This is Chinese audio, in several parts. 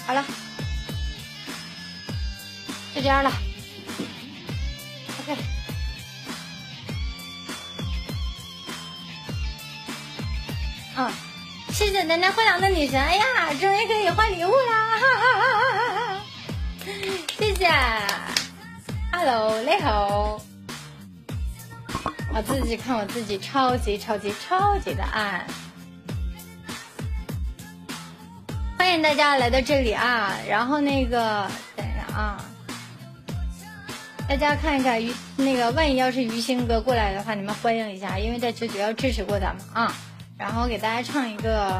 好了，就这样了。OK。谢谢丹丹幻想的女神，哎呀，终于可以换礼物啦！哈哈哈哈，谢谢 ，Hello， 雷猴，我自己看我自己超级的暗，欢迎大家来到这里啊！然后那个，等一下啊，大家看一看那个万一要是于星哥过来的话，你们欢迎一下，因为在之前要支持过咱们啊。然后给大家唱一个，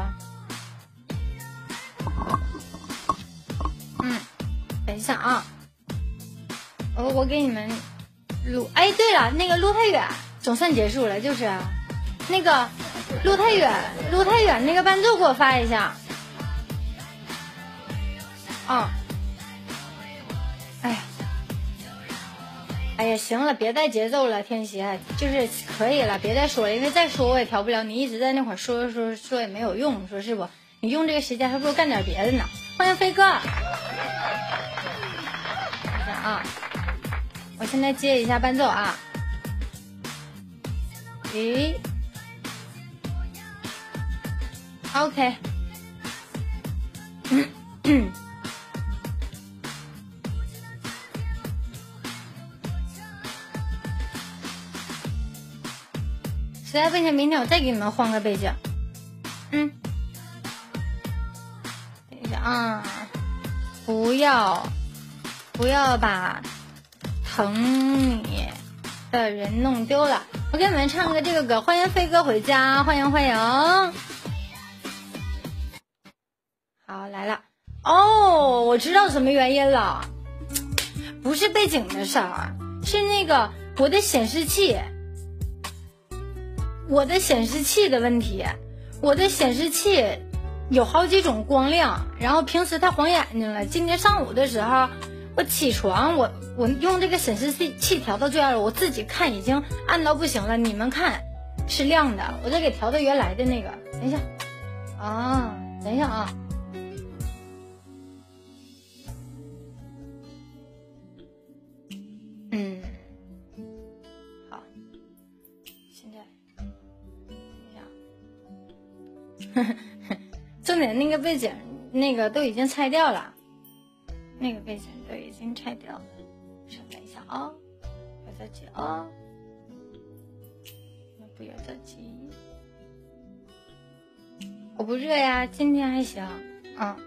等一下啊，我给你们录。哎，对了，那个路太远，总算结束了，就是那个路太远那个伴奏给我发一下。哎呀，行了，别带节奏了，天蝎，就是可以了，别再说了，因为再说我也调不了，你一直在那会儿说也没有用，说是不？你用这个时间还不如干点别的呢。欢迎飞哥，等一下啊，我现在接一下伴奏啊。咦 ，OK， 实在不行，明天我再给你们换个背景。等一下啊，不要把疼你的人弄丢了。我给你们唱个这个歌，欢迎飞哥回家，欢迎。好，来了。哦，我知道什么原因了，不是背景的事儿，是那个我的显示器的问题。我的显示器有好几种光亮，然后平时它晃眼睛了。今天上午的时候我起床，我用这个显示器调到最暗了，我自己看已经暗到不行了，你们看是亮的，我再给调到原来的那个。等一下啊，好，现在重点那个背景那个都已经拆掉了，稍等一下啊，不要着急啊，不要着急，我不热呀，今天还行啊。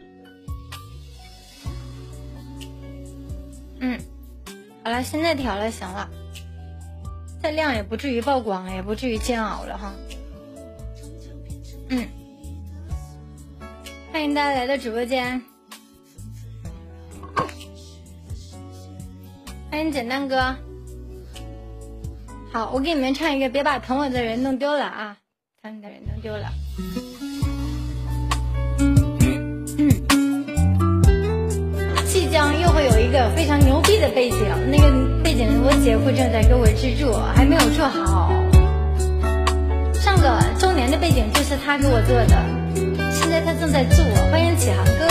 好了，现在调了，行了，再亮也不至于曝光，也不至于煎熬了哈。欢迎大家来到直播间，欢迎简单哥。好，我给你们唱一个，别把疼我的人弄丢了啊，疼你的人弄丢了。即将又会有一个非常牛逼的背景，那个背景我姐夫正在给我制作，还没有做好。上个周年的背景就是他给我做的，现在他正在做。欢迎启航哥。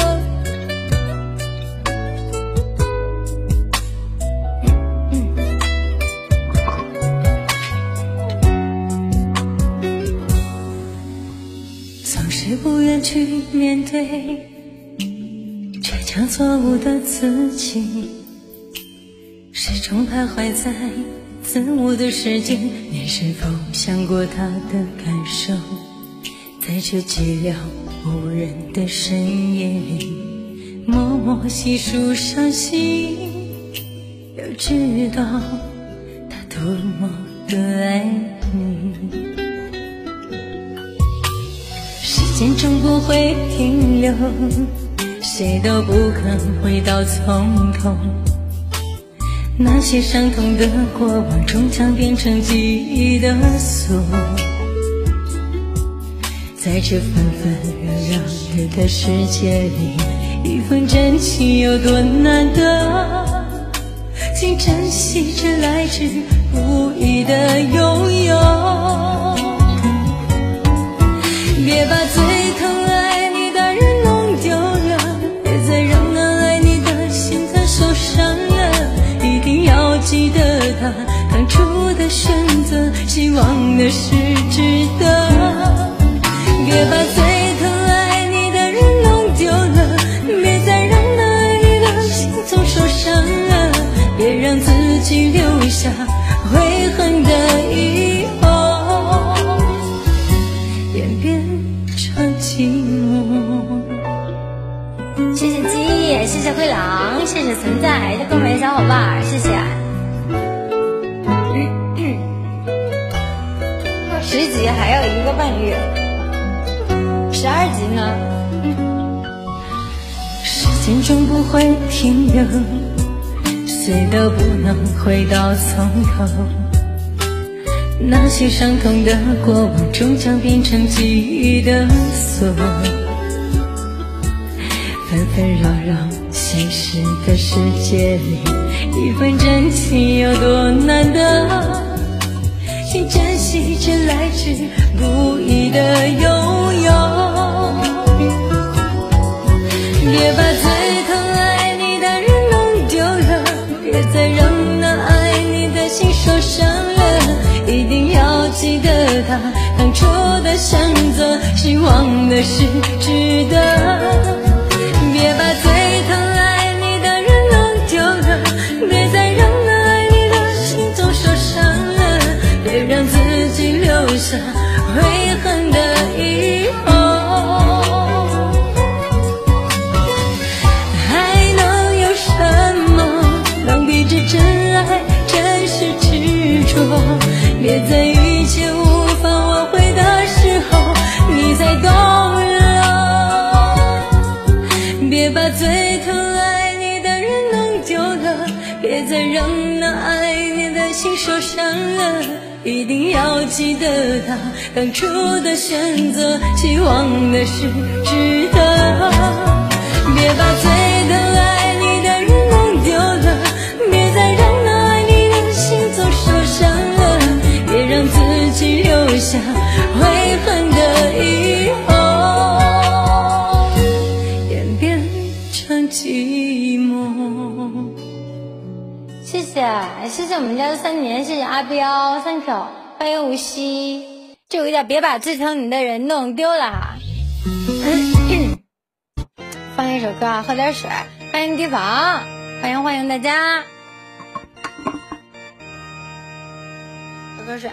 总是不愿去面对倔强错误的自己，始终徘徊在自我的世界。你是否想过他的感受？在这寂寥无人的深夜里，默默细数伤心，要知道他多么的爱你。时间终不会停留，谁都不肯回到从头，那些伤痛的过往终将变成记忆的锁。在这纷纷扰扰的世界里，一份真情有多难得，请珍惜这来之不易的拥有。别把最疼爱你的人弄丢了，别再他，当初的选择，希望的是值得。别把最疼爱你的人弄丢了，别再让那爱你的心总受伤了，别让自己留下悔恨的以后，演变成寂寞。 谢谢记忆，谢谢灰狼，谢谢存在，这更美小伙伴，谢谢。10集还有1个半月，12集呢？ 时间终不会停留，谁都不能回到从头，那些伤痛的过往终将变成记忆的锁，纷纷扰扰现实的世界里，一份真情有多难得，请珍惜这来之不易的拥有。别把最疼爱你的人弄丢了，别再让那爱你的心受伤了，一定要记得他当初的选择，希望的是值得。别把最疼爱你的人弄丢了，别再让那爱你的心总受伤了，别让自己留下悔恨的以后，还能有什么能比这真爱真实执着？别在一切无法挽回的时候你才懂了，别把最疼爱你的人弄丢了，别再让那爱你的心受伤了，一定要记得他当初的选择，希望的是值得。别把最疼爱你的人弄丢了，别再让那爱你的心总受伤了，别让自己留下悔恨的以后，演变成寂寞。 谢谢我们家的3年，谢谢阿彪，3条，欢迎无锡，这有一点别把最疼你的人弄丢了哈。放一首歌啊，喝点水，欢迎提防，欢迎大家，喝口水。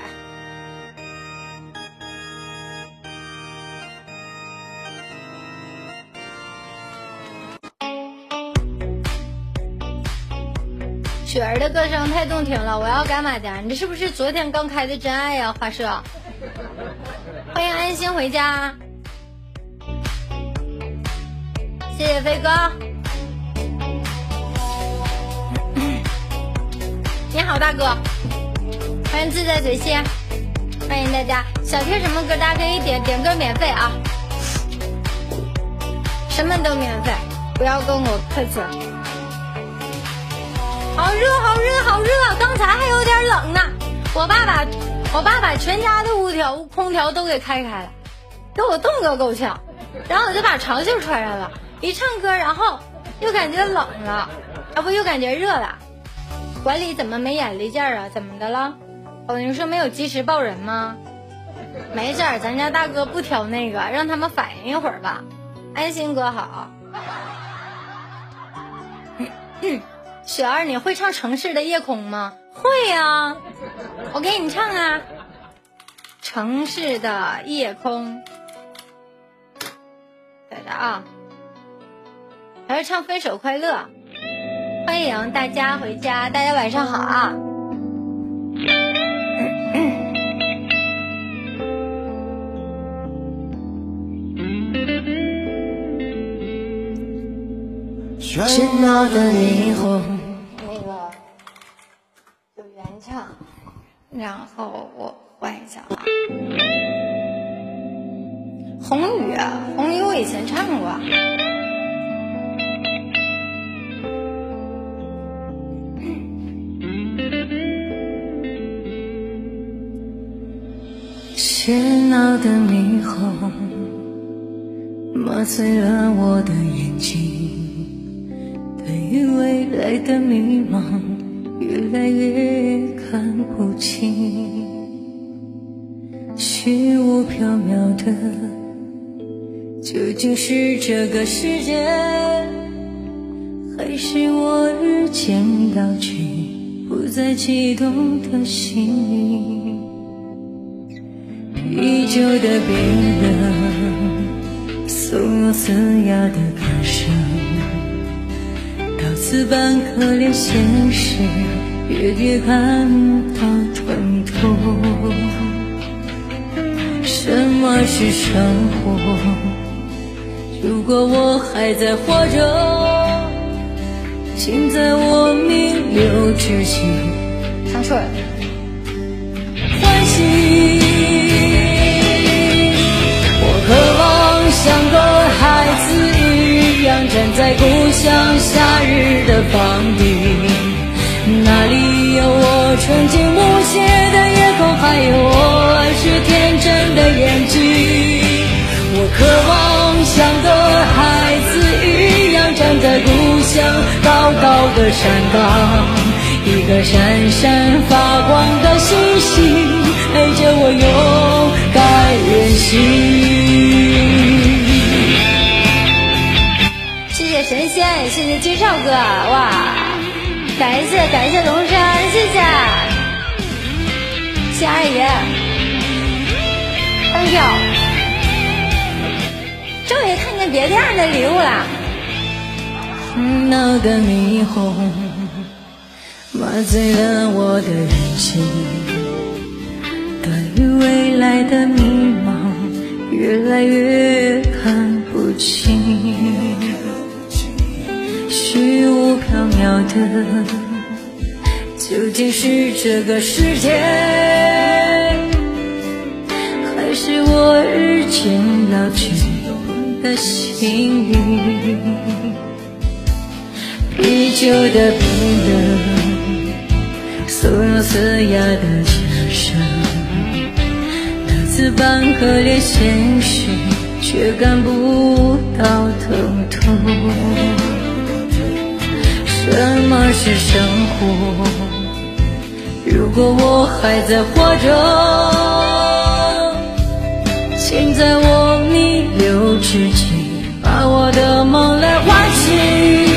雪儿的歌声太动听了，我要干马甲。你这是不是昨天刚开的真爱呀？华社，欢迎安心回家，谢谢飞哥。你好，大哥，欢迎自在随心，欢迎大家。想听什么歌，大家可以点歌免费啊，什么都免费，不要跟我客气。好热好热好热，刚才还有点冷呢。我爸把全家的空调都给开了，给我冻个够呛。然后我就把长袖穿上了，一唱歌，然后又感觉冷了，又感觉热了。管理怎么没眼力劲儿啊？怎么的了？你说没有及时报人吗？没事儿，咱家大哥不挑那个，让他们反应一会儿吧。安心哥好。雪儿，你会唱《城市的夜空》吗？会呀，我给你唱啊，《城市的夜空》。等着啊，还是唱《分手快乐》。欢迎大家回家，大家晚上好啊。 喧闹的霓虹， 那个有原唱，然后我换一下啊。红雨啊，红雨我以前唱过。 喧闹的霓虹磨碎了我的眼睛，对于未来的迷茫越来越看不清，虚无缥缈的究竟是这个世界，还是我日渐老去不再悸动的心灵？啤酒的冰冷，松嘶哑的歌声，到此般可怜现实，越感到疼痛。什么是生活？如果我还在活着，请在我弥留之际唱出来唤醒。我渴望像个孩子一样站在故乡夏日的房顶，那里有我纯净无邪的夜空，还有我儿时天真的眼睛。我渴望像个孩子一样站在故乡高高的山岗，一个闪闪发光的星星陪着我勇敢远行。 谢谢神仙，谢谢金少哥，哇，感谢龙山，谢谢二爷灯票，终于看见别店的礼物了。 闹的霓虹麻醉了我的人性，对于未来的迷茫越来越看不清，虚无缥缈的究竟是这个世界，还是我日渐老去的心灵？啤酒的冰冷，松嘶哑的歌声，到此般可怜现实，却感不到疼痛。什么是生活？如果我还在活着，请在我弥留之际把我的梦来唤醒。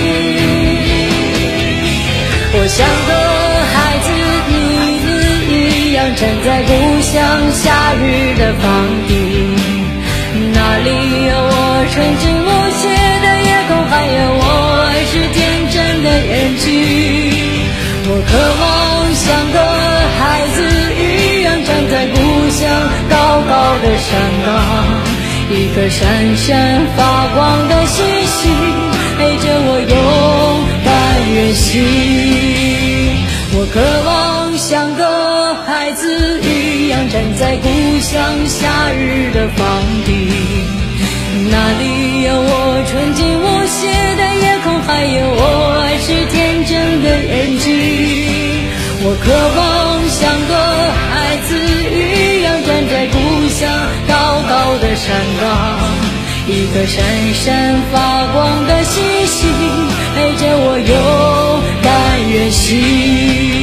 我像个孩子一样站在故乡夏日的房顶，那里有我纯净无邪的夜空，还有我儿时天真的眼睛。我渴望像个孩子一样站在故乡高高的山岗，一颗闪闪发光的星星陪着我勇敢远行。我渴望像个孩子一样站在故乡夏日的房顶，那里有我纯净无邪的夜空，还有我儿时天真的眼睛。我渴望像个孩子一样站在故乡高高的山岗，一颗闪闪发光的星星陪着我勇敢远行。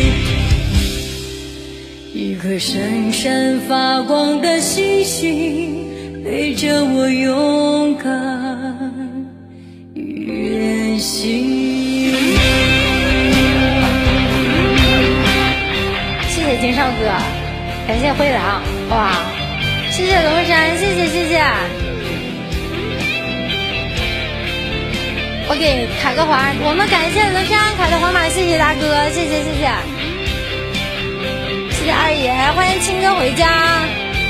一颗闪闪发光的星星陪着我勇敢远行。 谢谢金少哥，感谢灰狼，哇，谢谢龙山，谢谢。我给凯个花，我们感谢龙山凯的皇马，谢谢大哥，谢谢二爷，欢迎青哥回家。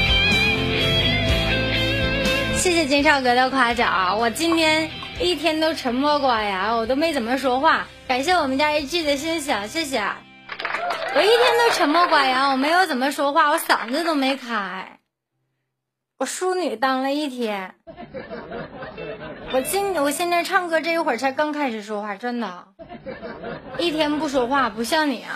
谢谢金少哥的夸奖，我今天一天都沉默寡言，我都没怎么说话。感谢我们家 AG 的欣赏，谢谢。我一天都沉默寡言，我没有怎么说话，我嗓子都没开。我淑女当了一天，我现在唱歌这一会儿才刚开始说话，真的，一天不说话，不像你啊，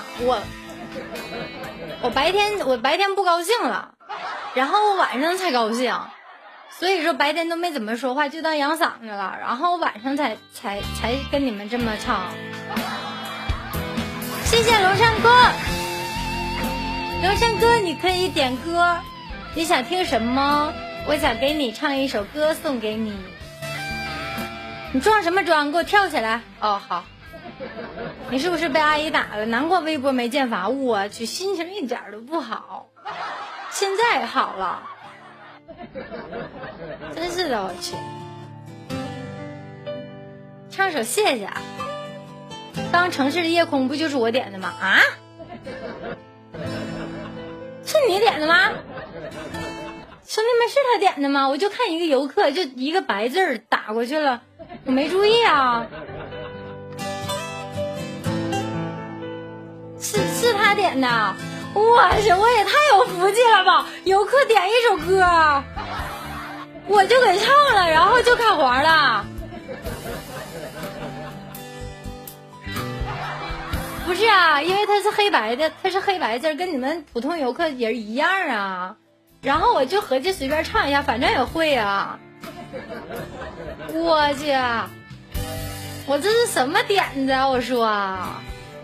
我白天不高兴了，然后我晚上才高兴，所以说白天都没怎么说话，就当养嗓子了，然后晚上才跟你们这么唱。 谢谢龙山哥，龙山哥，你可以点歌，你想听什么？我想给你唱一首歌送给你。你装什么装？给我跳起来！哦，好。你是不是被阿姨打了？难怪微博没见罚，我去，心情一点都不好。现在好了，真是的，我去。唱首谢谢啊。当城市的夜空不就是我点的吗？啊？是你点的吗？兄弟们，是他点的吗？我就看一个游客，就一个白字儿打过去了，我没注意啊。是他点的，我去，我也太有福气了吧！游客点一首歌，我就给唱了，然后就开黄了。不是啊，因为它是黑白的，它是黑白字，跟你们普通游客也一样啊。然后我就合计随便唱一下，反正也会啊。我去，我这是什么点子啊？我说啊。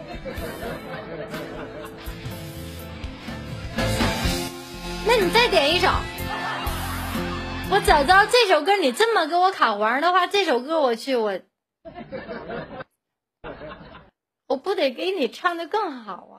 那你再点一首。我早知道这首歌你这么给我卡黄的话，这首歌我去我不得给你唱的更好啊。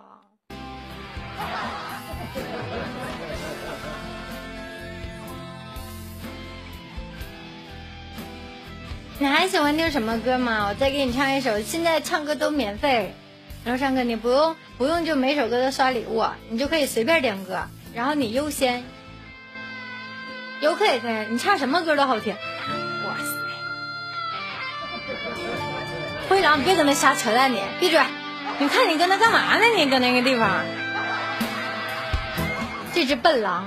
你还喜欢听什么歌吗？我再给你唱一首，现在唱歌都免费。然后唱歌你不用就每首歌都刷礼物，你就可以随便点歌，然后你优先。游客也可以，你唱什么歌都好听。哇塞！灰狼，你别跟那瞎扯淡，你闭嘴！你看你跟他干嘛呢？你搁那个地方，这只笨狼。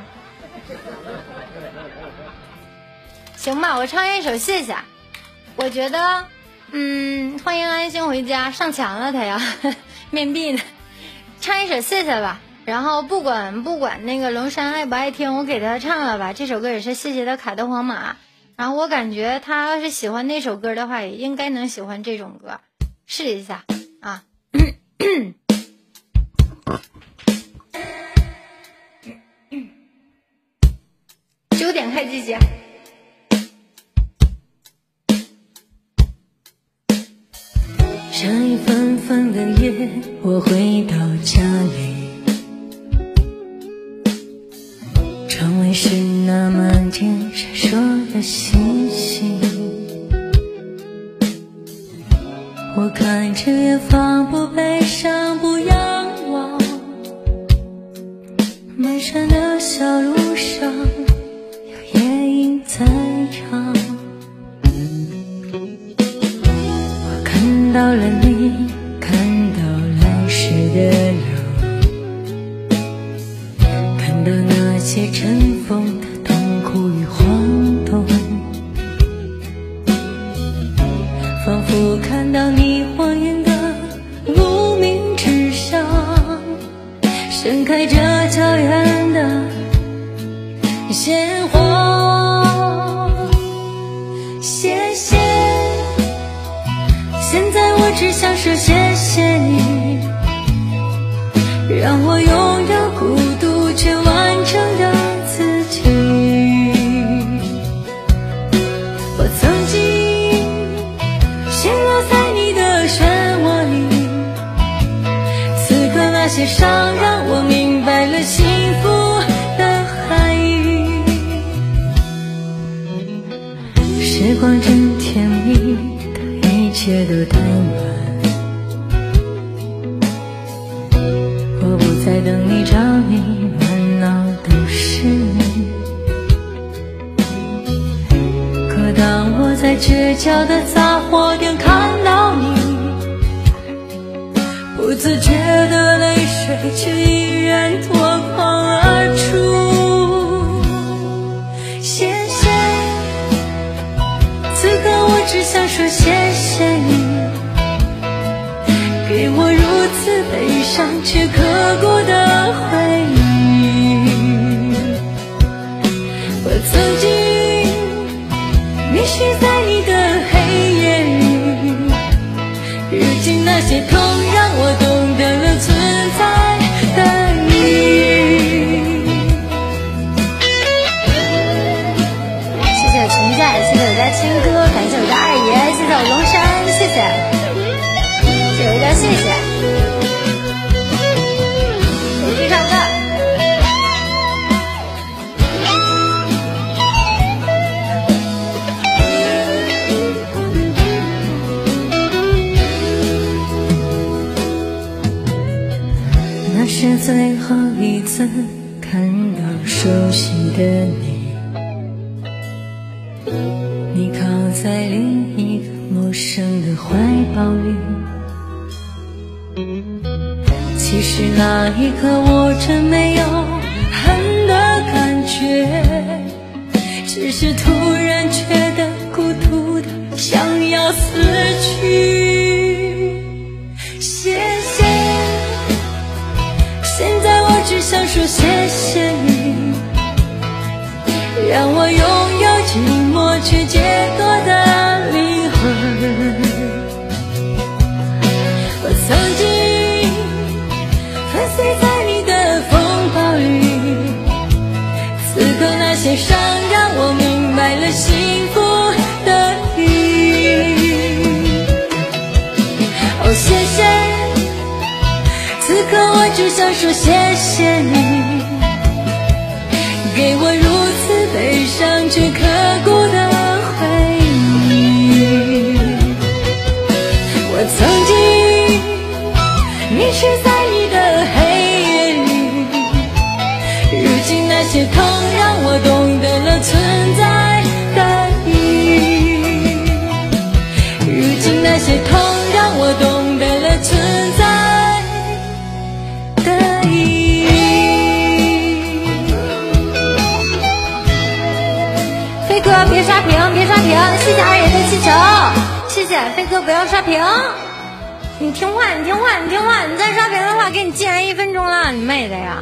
行吧，我唱一首谢谢。我觉得，欢迎安心回家，上墙了他呀，面壁呢。唱一首谢谢吧。然后不管那个龙山爱不爱听，我给他唱了吧。这首歌也是谢谢的卡的皇马。然后我感觉他要是喜欢那首歌的话，也应该能喜欢这种歌，试一下啊。9点开机节。 下一纷纷的夜，我回到家里，窗外是那满天闪烁的星星，我看着远方，不悲伤不仰望，漫山的小路上有夜莺在唱，我看到了你，看到来时的路，看到那些尘封的痛苦与晃动，仿佛看到你晃眼的无名指上盛开着皎远的鲜花。谢谢，现在我只想说谢谢你，让我拥有孤独却完整的自己。我曾经陷落在你的漩涡里，此刻那些伤让我明白了幸福的含义。时光真甜蜜，一切都太晚，我不再等你找你，满脑都是你。可当我在街角的杂货店看到你，不自觉的泪水却依然夺眶而出。谢谢，此刻我只想说谢谢你，给我如此悲伤却刻骨的回忆。我曾经迷失在你的黑夜里，如今那些痛让我懂得了在的意义。谢谢陈在，谢谢我家青哥，感谢我家二爷，谢谢我龙山，谢谢，谢谢我家谢谢，我去唱歌。那是最后一次看到熟悉的你，你靠在另一个陌生的怀抱里。其实那一刻我真没有恨的感觉，只是突然觉得孤独的想要死去。谢谢，现在我只想说谢谢你，让我拥有寂寞却解脱的灵魂。我曾经粉碎在你的风暴里，此刻那些伤让我明白了幸福的意义。哦，谢谢，此刻我只想说谢谢你，给我如此悲伤却刻骨的回忆。我曾经迷失在你的黑夜里，如今那些痛让我懂得了存在的意义。如今那些痛让我懂得了存在的意义。飞哥别刷屏，别刷屏，谢谢二爷的气球，谢谢飞哥不要刷屏。你听话，你听话，你听话，你再刷屏的话给你禁言1分钟了，你妹的呀！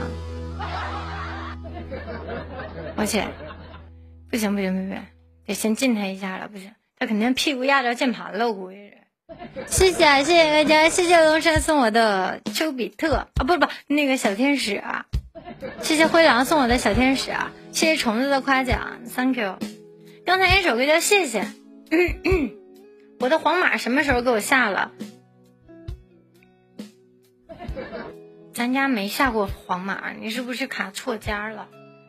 我去，不行不行不行，得先禁他一下了，不行，他肯定屁股压着键盘了，我估计是。谢谢谢谢大家，谢谢龙山送我的丘比特啊，不那个小天使啊，谢谢灰狼送我的小天使啊，谢谢虫子的夸奖 ，Thank you。刚才一首歌叫谢谢，我的黄马什么时候给我下了？咱家没下过黄马，你是不是卡错家了？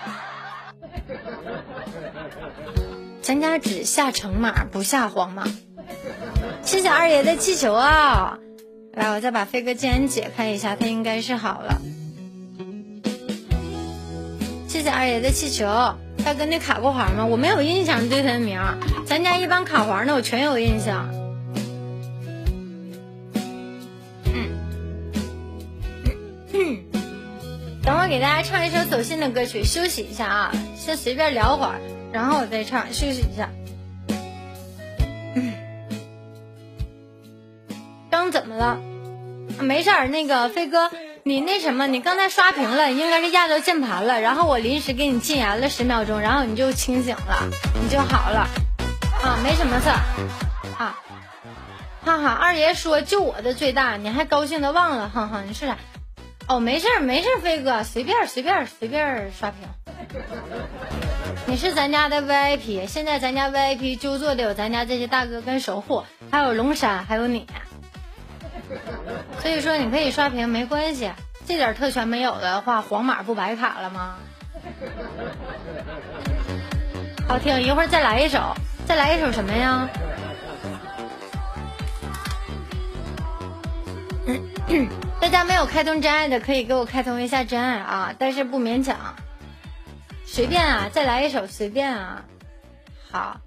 咱家只下橙马不下黄马。谢谢二爷的气球啊！来，我再把飞哥禁言解开一下，他应该是好了。谢谢二爷的气球。大哥，你卡过黄吗？我没有印象对他的名，咱家一般卡黄的我全有印象。等会给大家唱一首走心的歌曲，休息一下啊，先随便聊会儿，然后我再唱，休息一下。刚怎么了？没事儿，那个飞哥，你那什么，你刚才刷屏了，应该是压到键盘了，然后我临时给你禁言了10秒钟，然后你就清醒了，你就好了啊，没什么事儿啊。哈哈，二爷说就我的最大，你还高兴的忘了，哼哼，你是啥？哦，没事没事，飞哥随便刷屏。你是咱家的 VIP， 现在咱家 VIP 就坐的有咱家这些大哥跟守护，还有龙山，还有你。所以说你可以刷屏没关系，这点特权没有的话，黄马不白卡了吗？好听，一会儿再来一首什么呀？大家没有开通真爱的可以给我开通一下真爱啊，但是不勉强，随便啊，再来一首随便啊。好，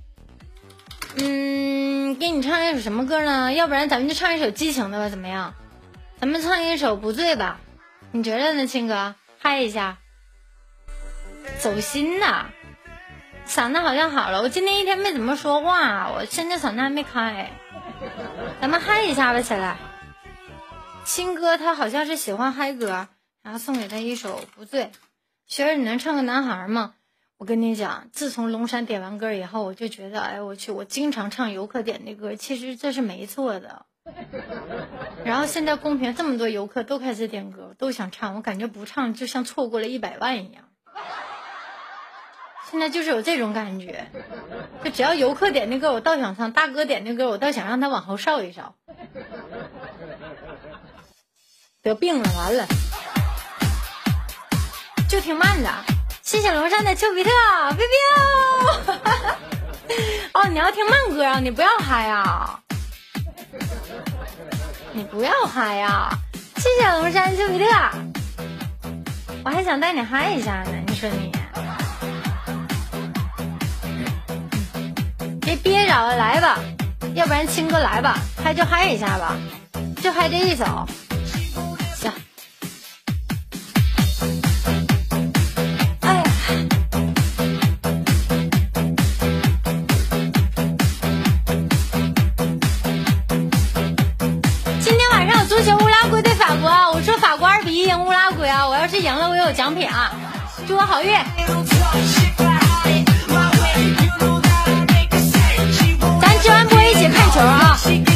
给你唱一首什么歌呢？要不然咱们就唱一首激情的吧，怎么样？咱们唱一首不醉吧，你觉得呢，青哥？嗨一下，走心呐，嗓子好像好了，我今天一天没怎么说话，我现在嗓子还没开，咱们嗨一下吧，起来。青哥他好像是喜欢嗨歌，然后送给他一首不醉。学儿，你能唱个男孩吗？我跟你讲，自从龙山点完歌以后，我就觉得，哎，我去，我经常唱游客点的歌，其实这是没错的。 然后现在公屏这么多游客都开始点歌，都想唱，我感觉不唱就像错过了100万一样。现在就是有这种感觉，就只要游客点的歌我倒想唱，大哥点的歌我倒想让他往后稍一稍。得病了，完了，就挺慢的。谢谢龙山的丘比特，biu biu。哦，你要听慢歌啊，你不要嗨啊，你不要嗨呀！谢谢龙山丘比特，我还想带你嗨一下呢，你说你。别憋着了，来吧，要不然青哥来吧，嗨就嗨一下吧，就嗨这一首，行。哎呀，今天晚上有足球乌拉圭对法国，我说法国2-1赢乌拉圭啊！我要是赢了，我有奖品啊！祝我好运。直完播一起看球啊！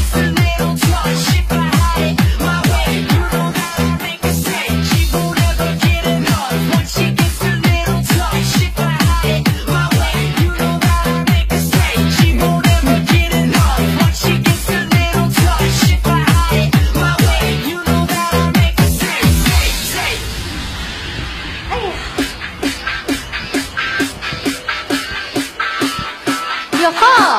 哎呀，哟呵！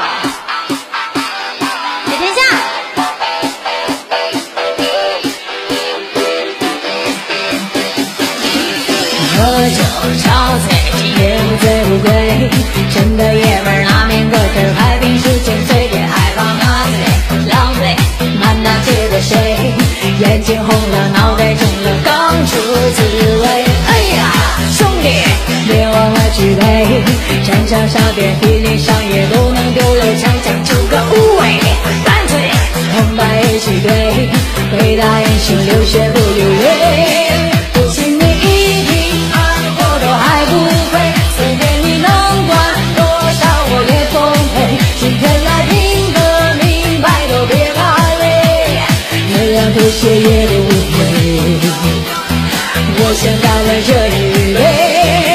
也不醉不归，真的爷们儿拿命搁这拍平时间，随便害怕麻醉浪费满大街的水，眼睛红了脑袋肿了刚出滋味。哎呀，兄弟别忘了举杯，战场上遍体鳞伤也都能丢了强强就个无畏，干脆红白一起对，伟大英雄流血不流泪，不信你一听我都还不会，随便你能管多少我也奉陪，今天来拼个明白都别怕累，月亮吐血也不会，我先干了这一杯。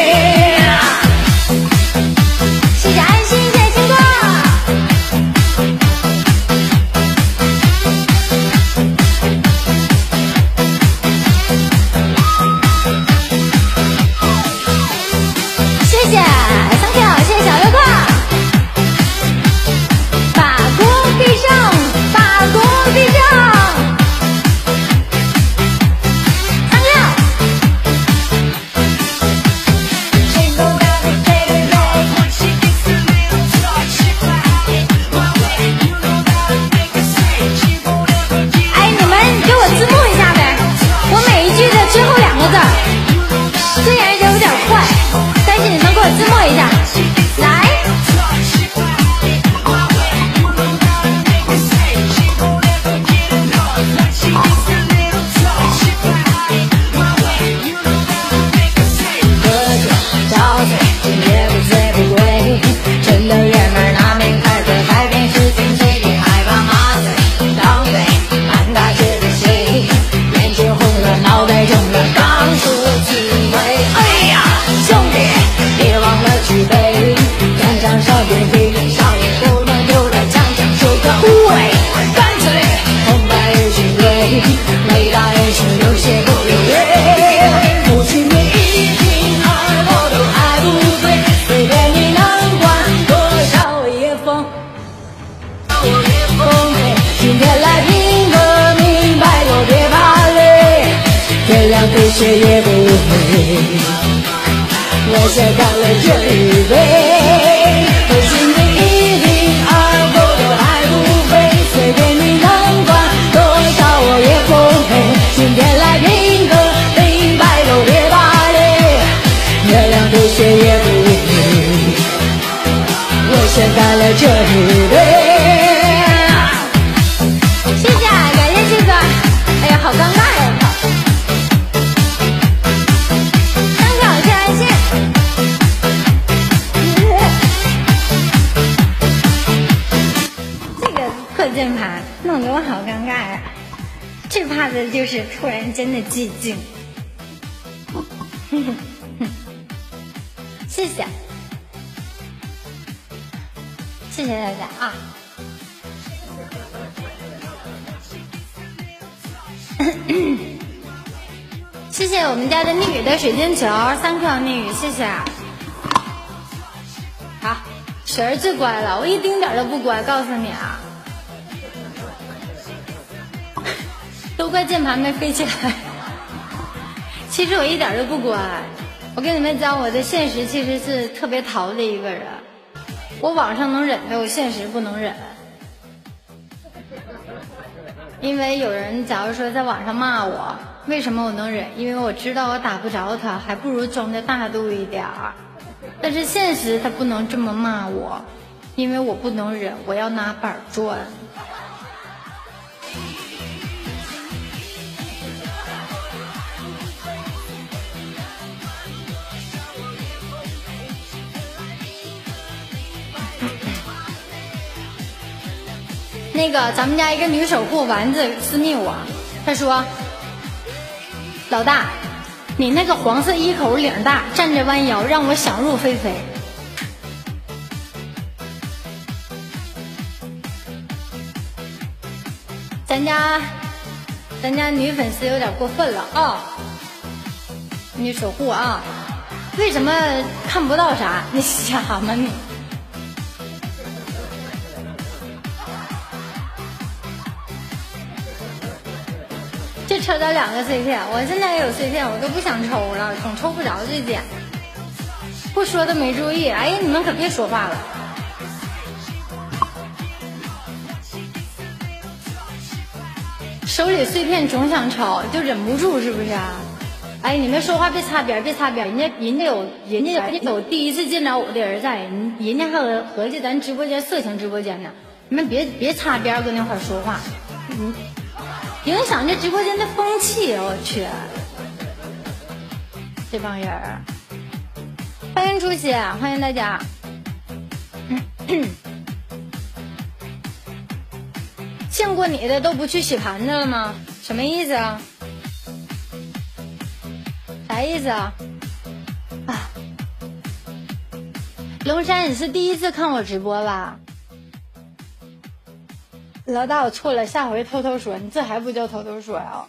谢谢安心，谢谢青哥。血也不会，我先干了这一杯，我心里一瓶二狗都还不配，随便你能管多少我也奉陪，今天来拼个明白都别怕累，月亮吐血也不会，我先干了这一杯。谢谢，感谢旭哥，哎呀，好尴尬呀！ 最怕的就是突然间的寂静。谢谢，谢谢大家啊！谢谢我们家的逆雨的水晶球，3颗逆雨，谢谢。好，雪儿最乖了，我一丁点都不乖，告诉你啊，都怪键盘没飞起来。其实我一点都不乖，我跟你们讲，我的现实其实是特别淘的一个人，我网上能忍的，我现实不能忍。因为有人假如说在网上骂我，为什么我能忍？因为我知道我打不着他，还不如装的大度一点儿。但是现实他不能这么骂我，因为我不能忍，我要拿板砖。那个咱们家一个女守护丸子私密我，她说：“老大，你那个黄色衣口领大，站着弯腰，让我想入非非。”咱家女粉丝有点过分了啊！女守护啊，为什么看不到啥？你傻吗你？就抽到2个碎片，我现在也有碎片，我都不想抽了，总抽不着最近。不说都没注意，哎呀，你们可别说话了。手里碎片总想抽，就忍不住，是不是啊？哎，你们说话别擦边，别擦边，人家有第一次见着我的人在，人家还合计咱直播间色情直播间呢，你们别擦边搁那块说话，影响这直播间的风气，我去，这帮人儿，欢迎出席，欢迎大家。见过你的都不去洗盘子了吗？什么意思啊？啥意思啊？啊，龙山，你是第一次看我直播吧？老大，我错了，下回偷偷说，你这还不叫偷偷说啊？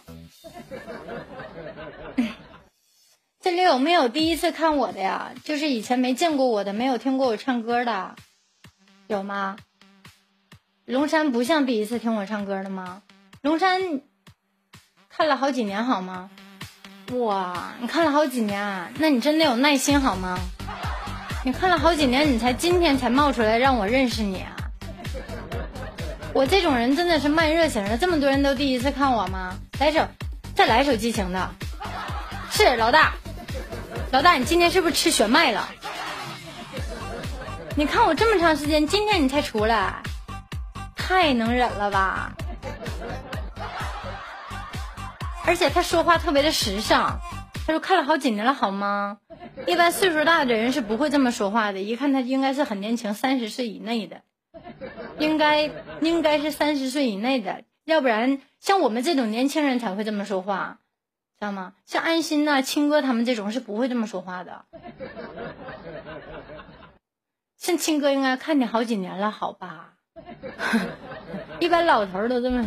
这里有没有第一次看我的呀？就是以前没见过我的，没有听过我唱歌的，有吗？龙山不像第一次听我唱歌的吗？龙山看了好几年好吗？哇，你看了好几年啊？那你真的有耐心好吗？你看了好几年，你才今天才冒出来让我认识你啊？我这种人真的是慢热型的，这么多人都第一次看我吗？再来首激情的。是老大，你今天是不是吃全麦了？你看我这么长时间，今天你才出来，太能忍了吧？而且他说话特别的时尚，他说看了好几年了好吗？一般岁数大的人是不会这么说话的，一看他应该是很年轻，30岁以内的，应该是30岁以内的，要不然像我们这种年轻人才会这么说话，知道吗？像安心呐、青哥他们这种是不会这么说话的。像青哥应该看你好几年了，好吧？一般老头都这么。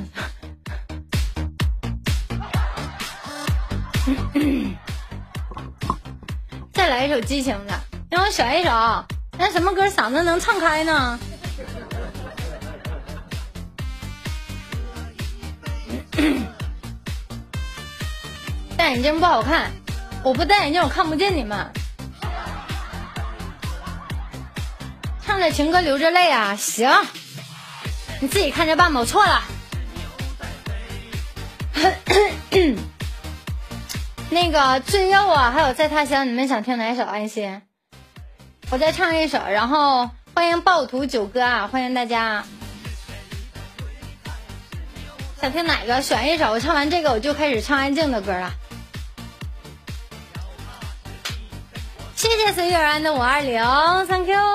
再来一首激情的，让我选一首，那什么歌嗓子能唱开呢？戴眼镜不好看，我不戴眼镜我看不见你们。唱着情歌流着泪啊，行，你自己看着办吧，我错了。那个最右啊，还有在他乡，你们想听哪一首？安心，我再唱一首，然后欢迎暴徒九哥啊，欢迎大家。想听哪个？选一首，我唱完这个我就开始唱安静的歌了。谢谢随遇而安的520，Thank you。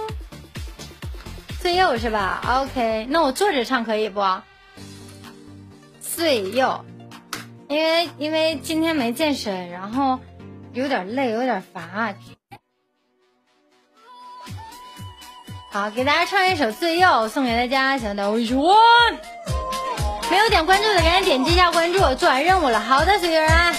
最右是吧 ？OK， 那我坐着唱可以不？最右。 因为今天没健身，然后有点累，有点乏。好，给大家唱一首《最右》，送给大家，想到我说，没有点关注的赶紧点击一下关注，做完任务了。好的，随缘啊。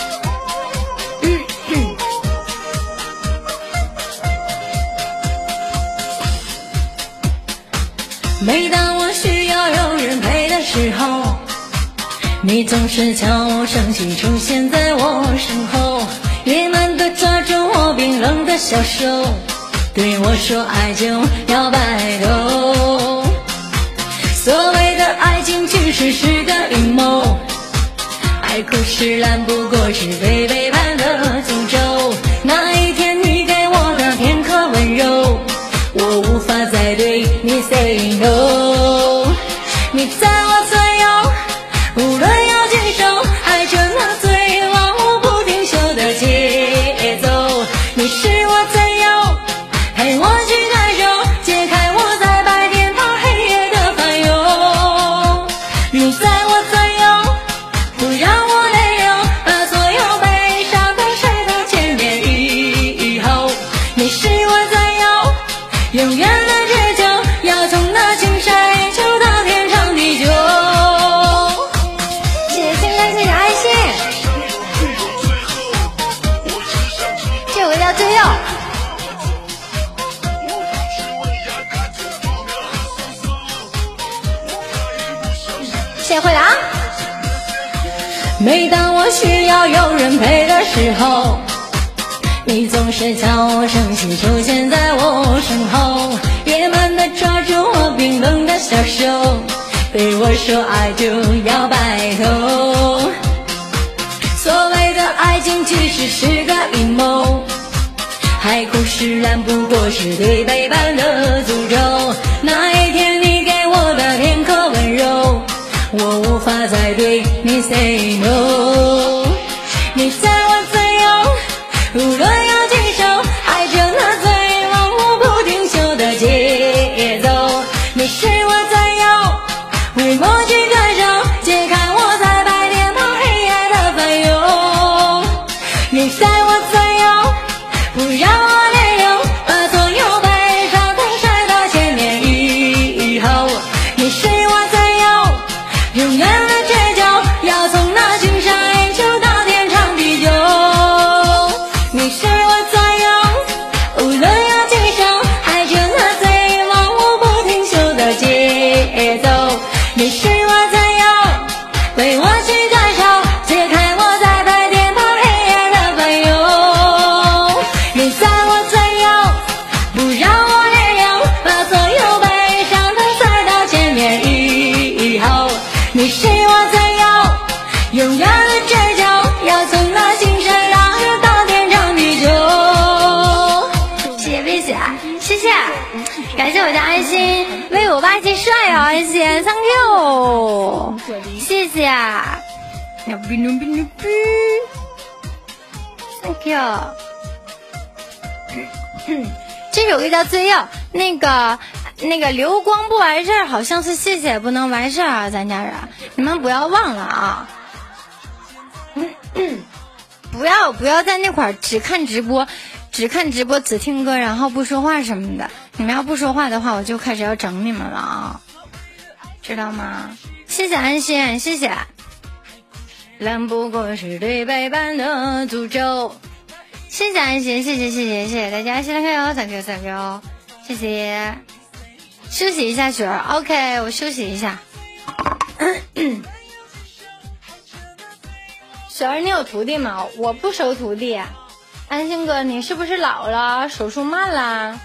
每当我需要有人陪的时候，你总是悄无声息出现在我身后，野蛮地抓住我冰冷的小手，对我说爱就要白头。所谓的爱情其实是个阴谋，爱哭是烂不过是对背叛的诅咒。那一天你给我的片刻温柔，我无法再对你 say no。 你在我左右，无论有几首，爱着那最忘我不停休的节奏。你是我最右，陪我去感受，解开我在白天到黑夜的烦忧。你在我左右，不让我泪流，把所有悲伤都晒到千年以后。你是我左右，永远的倔强，要从那青山依旧到天长地久。 谢谢青山，谢谢爱心。这首歌叫《最右》。谢谢慧良。 每当我需要有人陪的时候，你总是悄无声息出现在我身后，野蛮地抓住我冰冷的小手，对我说爱就要白头。所谓的爱情其实是个阴谋，海枯石烂不过是对背叛的诅咒。那一天你给我的片刻温柔，我无法再对你 say no。 你在我左右，无论有几首，爱着那最忘我不停休的节奏。你是我左右，为默去感受，解开我在白天到黑夜的烦忧。你在我左右，不让我泪流，把所有悲伤都晒到千年以后。你是我左右，永远的倔强，要从那青山依旧到天长地久。你是我左右，无论有几首，爱着那最忘我不停休的节奏。你是我左右，为我去感受，解开我在白天到黑夜的烦忧。你在我左右，不让我泪流，把所有悲伤都塞到千年以后。你是我左右，永远的倔强，要从那青山拉着到天长地久。 谢谢薇姐，谢谢，感谢我的爱心，为我霸气帅啊！爱心 ，thank you， 谢谢，牛逼牛逼牛逼 ，thank you。这首歌叫《最右》，那个流光不完事儿，好像是谢谢不能完事儿啊，咱家人，你们不要忘了啊！不要在那块儿只看直播只听歌，然后不说话什么的。你们要不说话的话，我就开始要整你们了啊，知道吗？谢谢安心，谢谢。烂不过是对背叛的诅咒。谢谢安心，谢谢大家，谢谢thank you，谢谢。休息一下雪儿 ，OK， 我休息一下。雪儿，你有徒弟吗？我不收徒弟。安心哥，你是不是老了，手速慢了？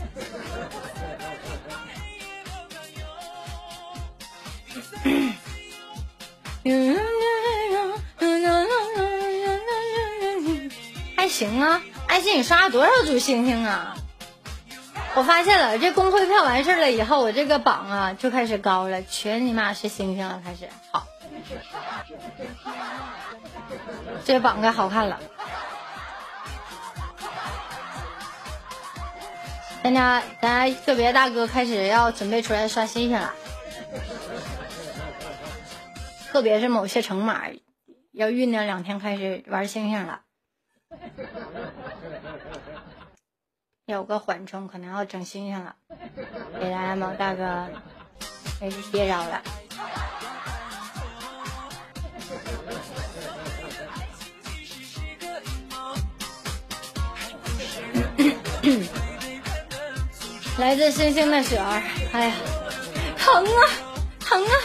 还行啊，安心，你刷了多少组星星啊？我发现了，这公会票完事了以后，我这个榜啊就开始高了，全你妈是星星了，开始好，这个榜该好看了。咱家个别大哥开始要准备出来刷星星了，特别是某些城码要酝酿2天开始玩星星了。有个缓冲，可能要整星星了。给大家毛大哥也是憋着了。来自星星的雪儿，哎呀，疼啊，疼啊！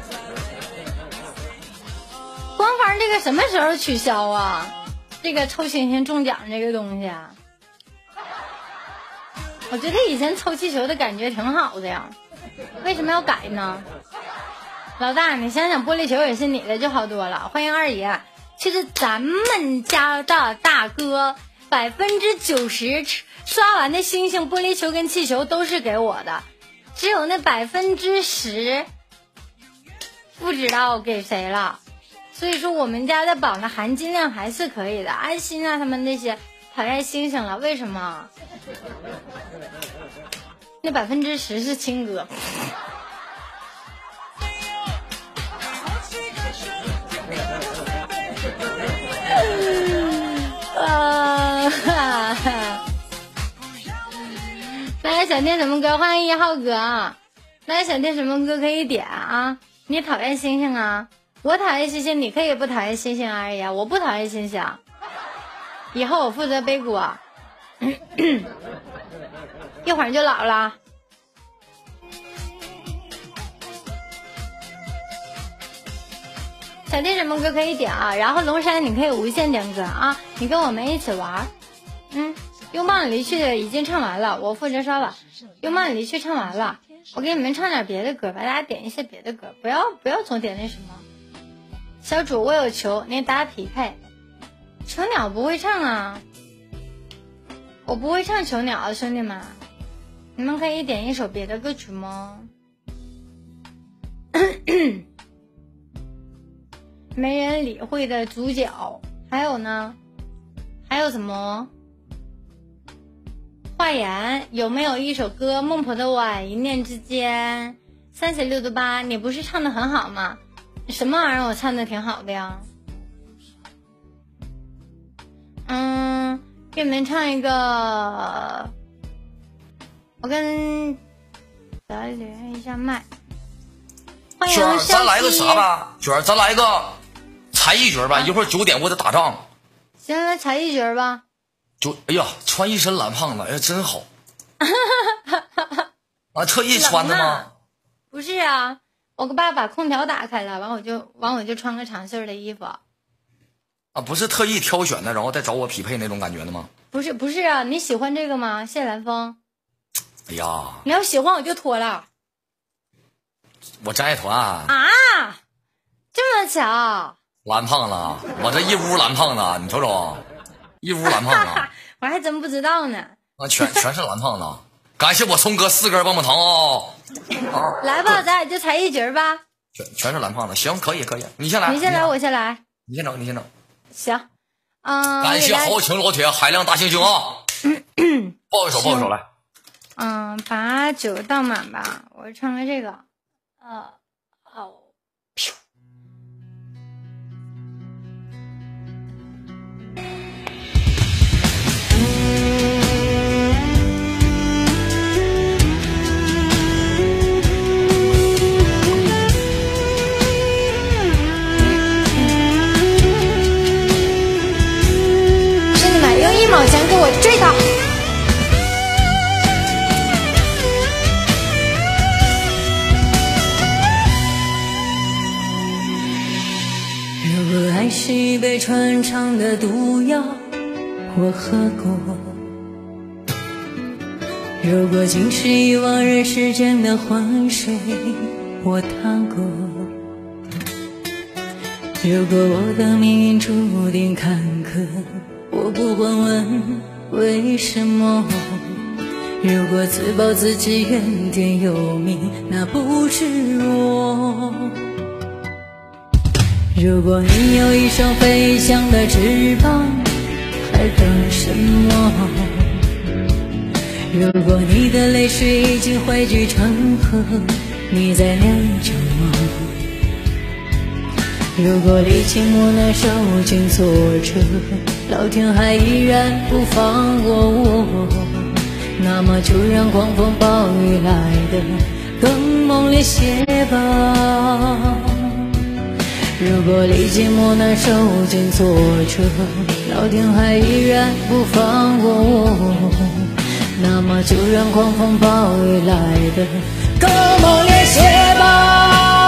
官方这个什么时候取消啊？这个抽星星中奖这个东西啊，我觉得以前抽气球的感觉挺好的呀，为什么要改呢？老大，你想想玻璃球也是你的就好多了。欢迎二爷，其实咱们家的大哥90%刷完的星星、玻璃球跟气球都是给我的，只有那10%不知道给谁了。所以说我们家的宝呢含金量还是可以的。安心啊，他们那些讨厌星星了，为什么？那10%是亲哥。来想听什么歌？欢迎1号哥。来想听什么歌可以点啊？你讨厌星星啊？我讨厌星星，你可以不讨厌星星而已啊。我不讨厌星星，以后我负责背锅。一会儿就老了。想听什么歌可以点啊？然后龙山你可以无限点歌啊，你跟我们一起玩。拥抱你离去的已经唱完了，我负责刷碗。拥抱你离去唱完了，我给你们唱点别的歌吧，大家点一些别的歌，不要总点那什么。小主我有球，你打匹配。囚鸟不会唱啊，我不会唱囚鸟啊，兄弟们，你们可以点一首别的歌曲吗？没人理会的主角，还有呢？还有什么？话言有没有一首歌《孟婆的碗一念之间》36度8？你不是唱的很好吗？什么玩意儿？我唱的挺好的呀。给你们唱一个，我跟咱连一下麦。欢迎娟儿，咱来个啥吧？娟儿，咱来个才艺角吧。一会儿9点我得打仗。 行，来才艺角吧。 哎呀，穿一身蓝胖子，哎呀，真好。啊，特意穿的吗？ 不是啊，我跟爸把空调打开了，完我就穿个长袖的衣服。 啊，不是特意挑选的，然后再找我匹配那种感觉的吗？ 不是啊，你喜欢这个吗？谢蓝风。 哎呀， 你要喜欢我就脱了。 我真爱团啊！ 这么巧？ 蓝胖子，我这一屋蓝胖子，你瞅瞅，一屋蓝胖子。 我还真不知道呢。 啊，全是蓝胖子。感谢我聪哥4根棒棒糖哦。 来吧，咱俩就才艺角吧。 全是蓝胖子，行，可以。你先来， 你先来，我先来。 你先整。 行， 感谢豪情老铁，海量大猩猩啊！抱一首来。 把酒倒满吧，我唱个这个。兄弟们，用1毛钱给我追他！ 如果爱是一杯穿肠的毒药，我喝过；如果情是一往人世间的浑水，我踏过；如果我的命运注定坎坷，我不会问为什么；如果自暴自弃怨天尤命，那不是我。如果你有一双飞翔的翅膀，还等什么？如果你的泪水已经汇聚成河，你在酿酒吗？ 如果离寂寞难受尽挫折，老天还依然不放过我，那么就让狂风暴雨来得更猛烈些吧。如果离寂寞难受尽挫折，老天还依然不放过我，那么就让狂风暴雨来得更猛烈些吧。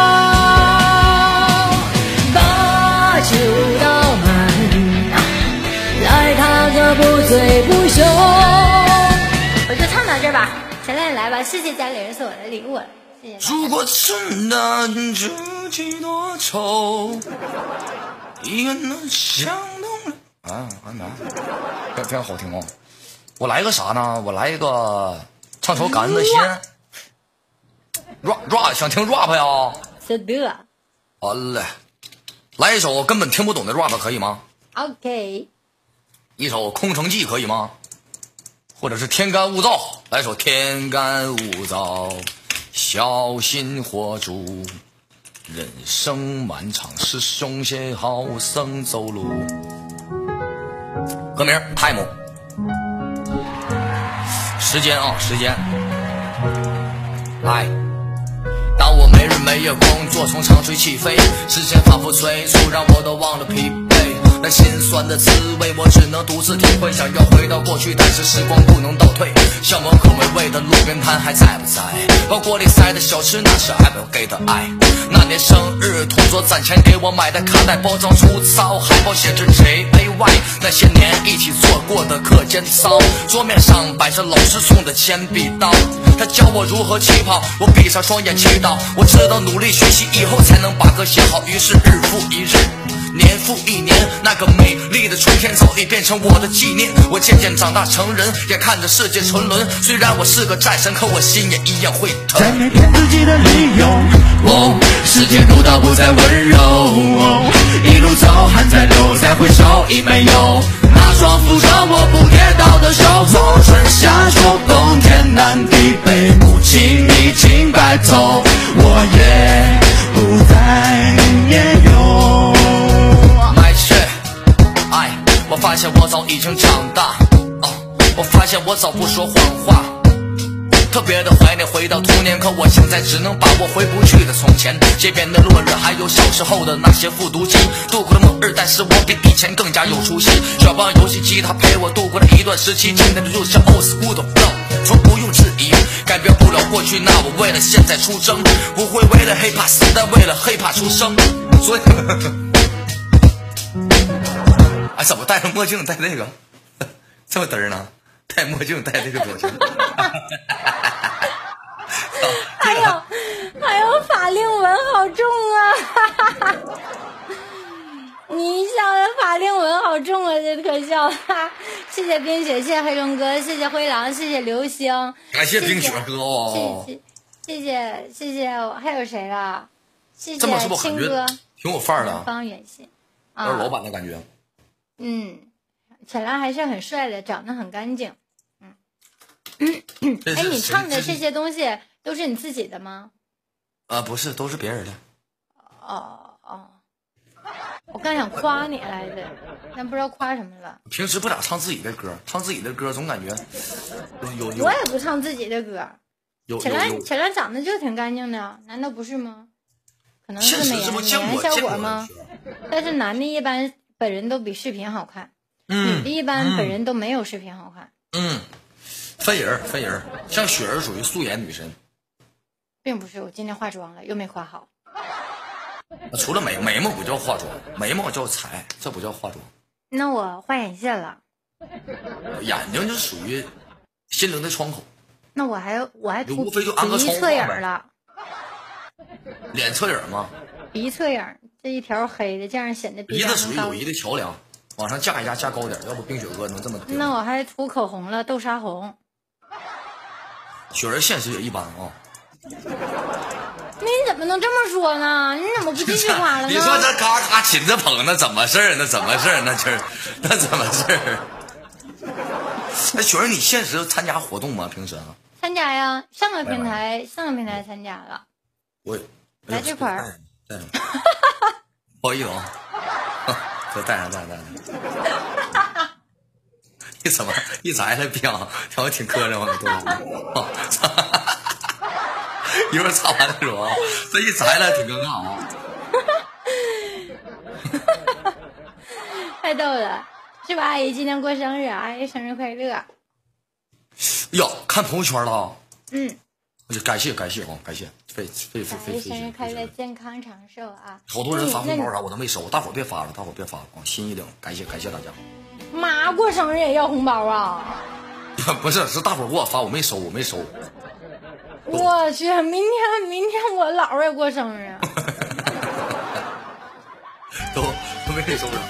把酒倒满，来他个不醉不休。 我就唱到这儿吧，前来来吧，谢谢家里人送我的礼物，谢谢。 如果真难知几多愁，一个人想动了啊，安排非常好听哦。我来个啥呢？我来一个唱首感恩的心。rap 想听 rap 呀？ 是的。 好嘞，来一首根本听不懂的 rap 可以吗 ？OK。 一首《空城计》可以吗？或者是天干物燥，来首天干物燥，小心火烛，人生漫长，师兄写好僧走路。歌名 time， 时间啊，时间。来，当我没日没夜工作，从长吹起飞，时间仿佛催促，让我都忘了疲惫。那心酸的滋味我只能独自体会，想要回到过去，但是时光不能倒退。校门口美味的路边摊还在不在？包裹里塞的小吃那是爱没有给的爱。那年生日同桌攒钱给我买的卡带，包装粗糙，海报写着 JAY。 那些年一起做过的课间操，桌面上摆着老师送的铅笔刀，他教我如何起跑，我闭上双眼祈祷，我知道努力学习以后才能把歌写好。于是日复一日，年复一年，那个美丽的春天早已变成我的纪念。我渐渐长大成人，也看着世界沉沦。虽然我是个战神，可我心也一样会疼。 在每天自己的理由，时间如刀不再温柔，一路走汗在流，再回首已没有那双扶着我不跌倒的手。从春夏秋冬天南地北，母亲已经白头，我也不再年幼。 我发现我早已经长大，我发现我早不说谎话，特别的怀念回到童年，可我现在只能把握回不去的从前。街边的落日，还有小时候的那些复读机，度过了末日，但是我比以前更加有出息。小棒游戏机它陪我度过了一段时期，今天的就像 old school 的 flow， 从不用质疑，改变不了过去，那我为了现在出征，不会为了 hiphop 死，但为了 hiphop 出生。所以哎，怎么戴着墨镜戴这个这么嘚儿呢？戴墨镜戴这个表情。 还有法令纹好重啊！你想的法令纹好重啊，这特效。谢谢冰雪，谢谢黑龙哥，谢谢灰狼，谢谢流星， 感谢冰雪哥哦， 谢谢，还有谁了？谢谢这么是不青哥， 挺有范儿的， 方远信， 有点老板的感觉。 浅蓝还是很帅的，长得很干净。哎，你唱的这些东西都是你自己的吗？ 不是，都是别人的。 我刚想夸你来着，但不知道夸什么了。 平时不咋唱自己的歌，唱自己的歌总感觉有。 我也不唱自己的歌。浅蓝长得就挺干净的，难道不是吗？可能是美颜效果吗？但是男的一般本人都比视频好看，女的一般本人都没有视频好看。 分人，像雪儿属于素颜女神， 并不是。我今天化妆了，又没化好。 除了眉毛不叫化妆，眉毛叫彩，这不叫化妆。 那我画眼线了。 眼睛就属于心灵的窗口。 那我还涂无非就安个鼻侧影了。 脸侧影吗？ 鼻侧影，这一条黑的，这样显得鼻子属于友谊的桥梁，往上架一架，架高点，要不冰雪哥能这么。 那我还涂口红了，豆沙红。 雪儿现实也一般啊。 你怎么能这么说呢？你怎么不继续夸了呢？ 你说这咔咔亲着捧，那怎么事儿？那怎么事儿？那怎么事儿？那雪儿，你现实参加活动吗？平时参加呀，上个平台参加了。 我来这块儿。 不好意思啊，这带上。你怎么一摘了表？我挺磕碜，我都一会儿唱完的时候，这一摘了挺尴尬啊。 太逗了，是吧？阿姨今天过生日，阿姨生日快乐！ 哟，看朋友圈了。 嗯， 感谢啊，感谢，非生日快乐，健康长寿啊！ 好多人发红包啥我都没收，大伙别发了啊！心一领，感谢大家。 妈过生日也要红包啊？ 不是，是大伙给我发，我没收。 我去，明天我姥儿也过生日， 都没给收着。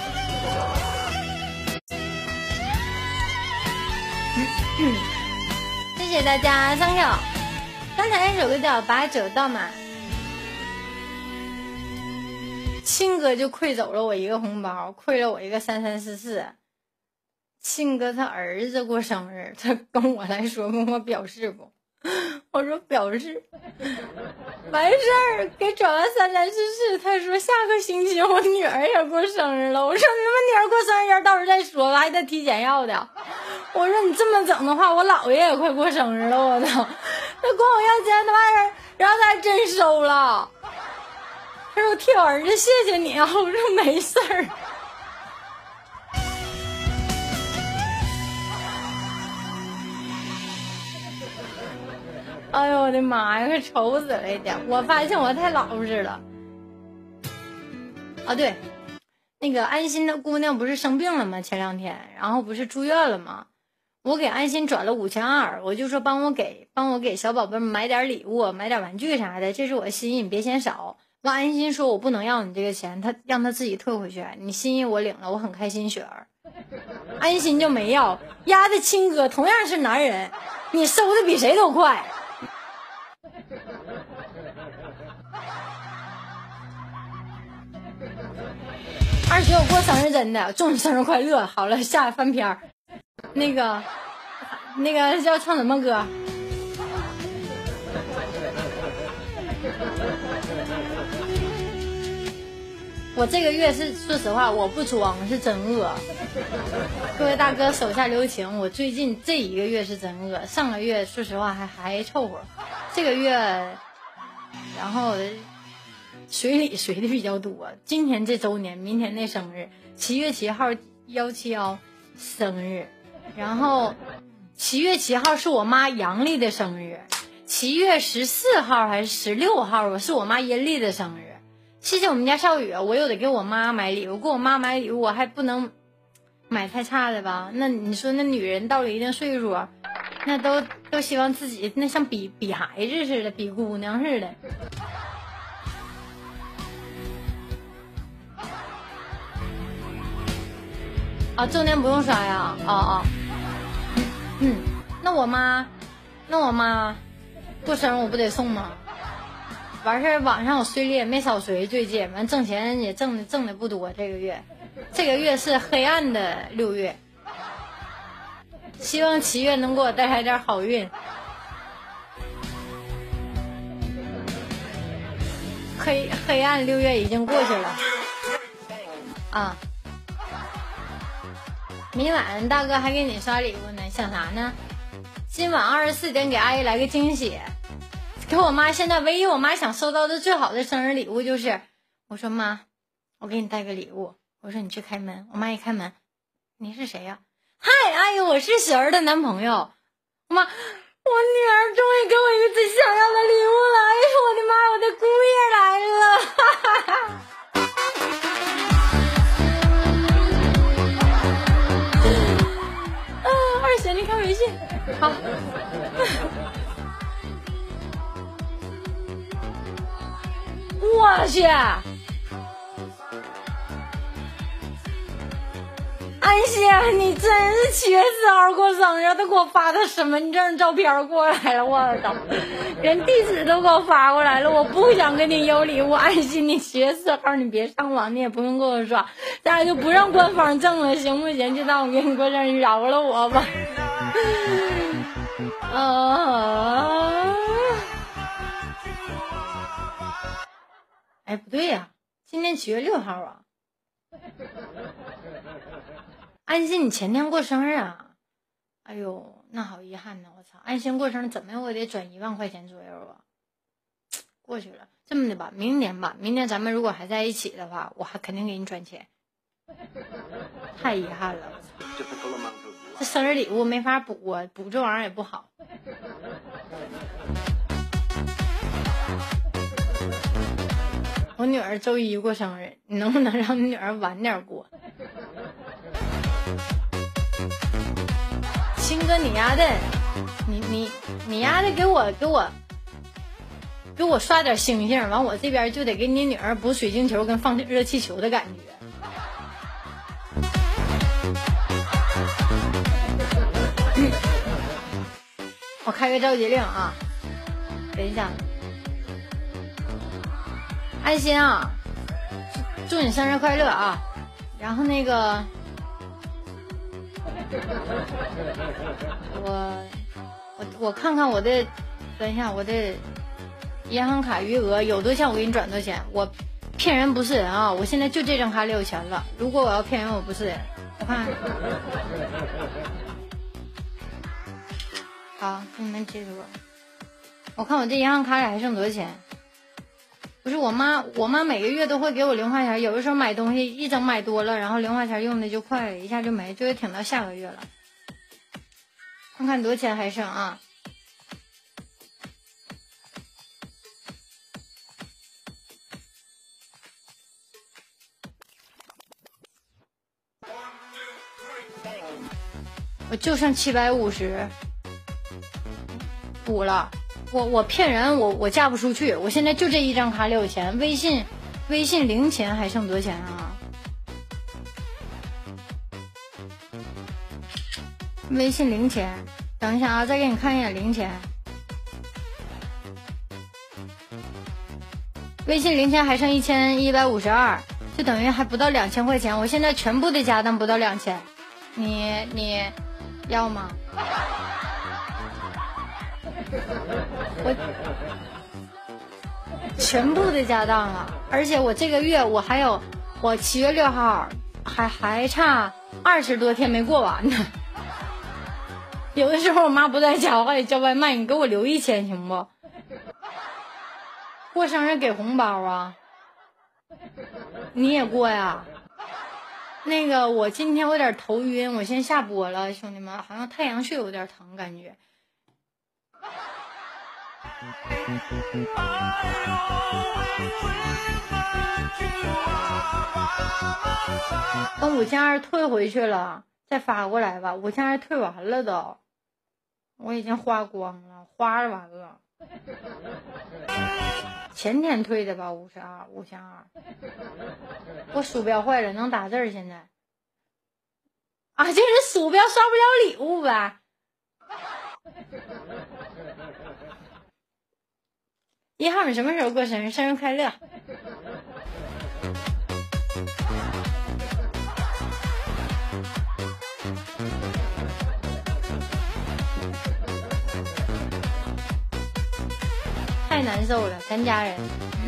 谢谢大家参考。刚才那首歌叫《把酒倒满》，亲哥就馈走了我一个红包，馈了我一个3344。亲哥他儿子过生日，他跟我来说，跟我表示不？我说表示，完事儿给转完3344，他说下个星期我女儿也过生日了。我说你们女儿过生日到时候再说吧，还得提前要的。我说你这么整的话，我姥爷也快过生日了，我操！他管我要钱的玩意儿，然后他还真收了。他说我替我儿子谢谢你啊，我说没事儿。哎呦我的妈呀，快愁死了一点！我发现我太老实了。啊对，那个安心的姑娘不是生病了吗？前2天，然后不是住院了吗？我给安心转了5200，我就说帮我给小宝贝们买点礼物，买点玩具啥的，这是我心意，你别嫌少。完安心说我不能要你这个钱，他让他自己退回去。你心意我领了，我很开心。雪儿，安心就没要。丫的亲哥同样是男人，你收的比谁都快。27我过生日真的，祝你生日快乐。好了，下来翻篇儿。那个要唱什么歌？我这个月是说实话，我不装是真饿。各位大哥手下留情，我最近这1个月是真饿，上个月说实话还凑合，这个月然后水里水的比较多。今天这周年，明天那生日，7月7号171生日，然后7月7号是我妈阳历的生日，7月14号还是16号是我妈阴历的生日。谢谢我们家少宇，我又得给我妈买礼物，给我妈买礼物我还不能买太差的吧？那你说那女人到了一定岁数，那都希望自己那像比孩子似的，比姑娘似的。啊，周年不用刷呀？那我妈过生日我不得送吗？完事儿网上我随礼也没少随，最近完挣钱也挣的不多。这个月是黑暗的6月，希望7月能给我带来点好运。黑暗6月已经过去了啊！明晚大哥还给你刷礼物呢，想啥呢？今晚24点给阿姨来个惊喜。给我妈，现在唯一我妈想收到的最好的生日礼物就是，我说妈，我给你带个礼物。我说你去开门。我妈一开门，你是谁呀？嗨，阿姨，我是雪儿的男朋友。妈，我女儿终于给我一个最想要的礼物了！哎呦我的妈，我的姑爷来了！哈哈哈。二婶，你看微信。好。我去，安心，你真是7月4号过生日，他给我发的身份证照片过来了，我操，连地址都给我发过来了。我不想跟你要礼物，安心，你7月4号你别上网，你也不用给我刷，咱俩就不让官方挣了，行不行？就当我给你过生日，饶了我吧。哎，不对呀， 今天7月6号啊。安心，你前天过生日啊？哎呦，那好遗憾呢！我操，安心过生日怎么我得转1万块钱左右啊？过去了，这么的吧，明年咱们如果还在一起的话，我还肯定给你转钱。太遗憾了，我操！这生日礼物没法补啊，补这玩意儿也不好。我女儿周1过生日，你能不能让你女儿晚点过？亲哥，你丫的，你丫的给我刷点星星，完我这边就得给你女儿补水晶球跟放热气球的感觉。我开个召集令啊，等一下。安心啊，祝你生日快乐啊！然后那个，我看看我的，等一下我的银行卡余额有多钱，我给你转多少钱。我骗人不是人啊！我现在就这张卡里有钱了。如果我要骗人，我不是人。我看，好，你们记住了。我看我这银行卡里还剩多少钱。不是我妈每个月都会给我零花钱，有的时候买东西一整买多了，然后零花钱用的就快了，一下就没，就得挺到下个月了。看看多少钱还剩啊？我就剩750，补了。我骗人，我嫁不出去。我现在就这一张卡里有钱，微信零钱还剩多少钱啊？微信零钱，等一下啊，再给你看一眼零钱。微信零钱还剩1152，就等于还不到2000块钱。我现在全部的家当不到2000，你要吗？我全部的家当了，而且我这个月我还有，我7月6号还差20多天没过完呢。有的时候我妈不在家，我还得叫外卖，你给我留1000行不？过生日给红包啊？你也过呀？那个我今天有点头晕，我先下播了，兄弟们，好像太阳穴有点疼感觉。把5200退回去了，再发过来吧。5200退完了都，我已经花光了，花完了。前天退的吧，52。我鼠标坏了，能打字现在。啊，就是鼠标刷不了礼物呗。1号你什么时候过生日？生日快乐！太难受了，咱家人。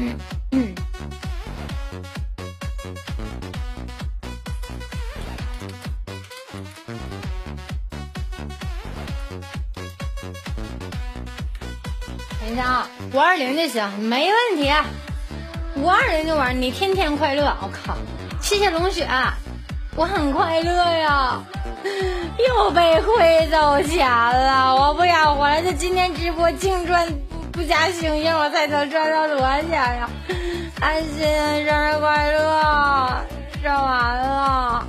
等一下啊，520就行，没问题。520就玩，你天天快乐。我靠，谢谢龙雪，我很快乐呀，又被亏走钱了，我不想活了。就今天直播净赚不加星星，我才能赚到多少钱呀？安心，生日快乐！赚完了，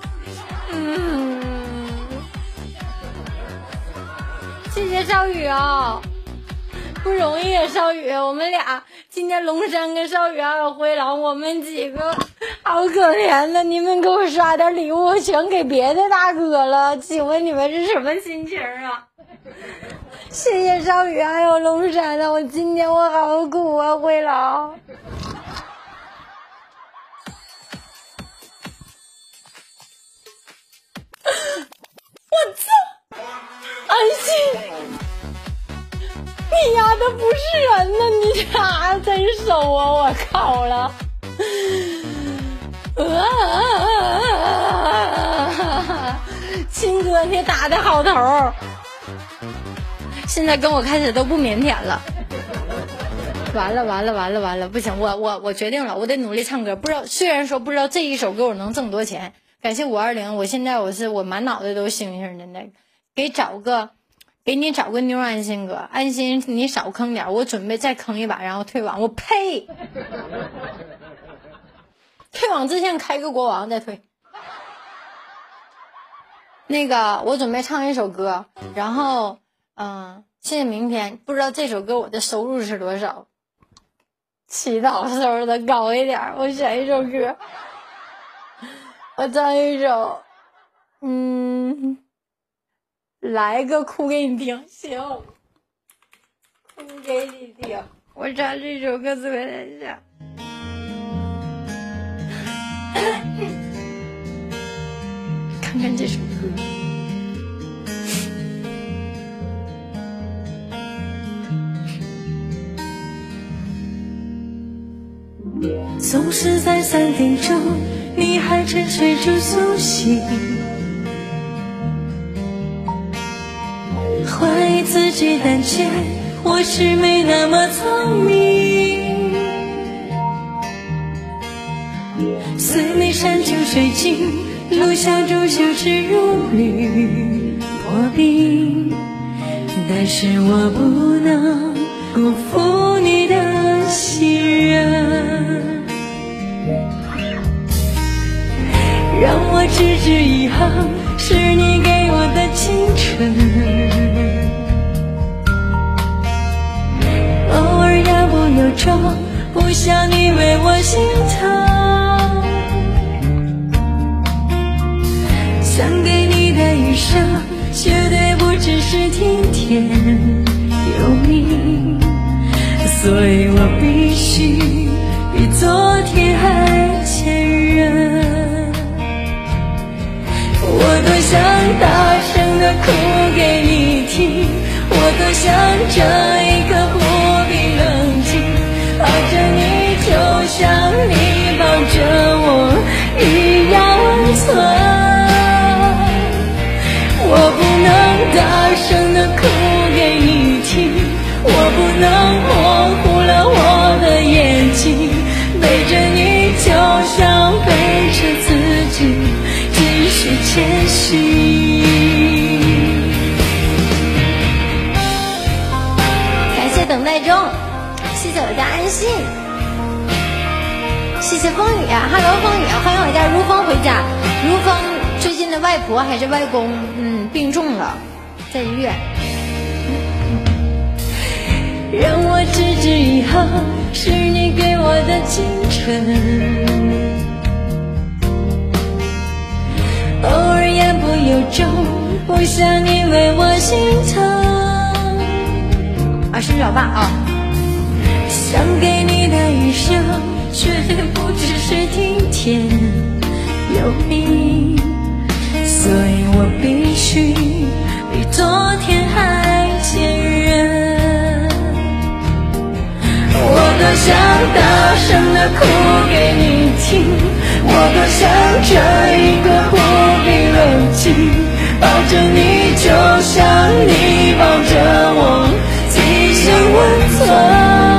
谢谢少宇啊。不容易啊，少宇，我们俩今天龙山跟少宇还有灰狼，我们几个好可怜的，你们给我刷点礼物，全给别的大哥了，请问你们是什么心情啊？谢谢少宇还有龙山的，我今天我好苦啊，灰狼。我操，安心。你丫的不是人呢！你这真手啊！我靠了！ 哥你打的好头，现在跟我开始都不腼腆了。完了，不行，我决定了，我得努力唱歌。不知道，虽然说不知道这一首歌我能挣多少钱，感谢520，我现在我满脑袋都星星的那个，给你找个妞安心哥，安心你少坑点，我准备再坑一把，然后退网。我呸！退网之前开个国王再退。那个我准备唱一首歌，然后现在明天不知道这首歌我的收入是多少，祈祷收入的高一点。我选一首歌，我唱一首来个哭给你听。行，哭给你听。我唱这首歌特别像看看这首歌。 总是在3点钟，你还沉睡着苏醒，怀疑自己胆怯，或是没那么聪明。虽没山穷水尽，路小中羞耻如履薄冰，但是我不能辜负你的信任。让我直至以后是你给我的青春，偶尔要不由衷，不想你为我心疼。想给你的余生，绝对不只是甜甜有你，所以我必须比昨天还坚韧。我多想大声地哭给你听，我多想这一刻不必冷静，抱着你就像你抱着我一样温存。我不能大声地哭给你听，我不能模糊了我的眼睛，背着你就像背着自己继续前行。 感谢等待中，谢谢我家安信，谢谢风雨啊 ，Hello 风雨，欢迎我家如风回家。如风最近的外婆还是外公，病重了，在医院。 让我直至以后是你给我的青春，偶尔言不由衷，不想你为我心疼。 是老爸啊。 想给你的余生，绝对不只是甜甜有你，所以我必须比昨天还坚韧。我多想大声地哭给你听，我多想这一刻不必冷静，抱着你就像你抱着我，吉祥温存。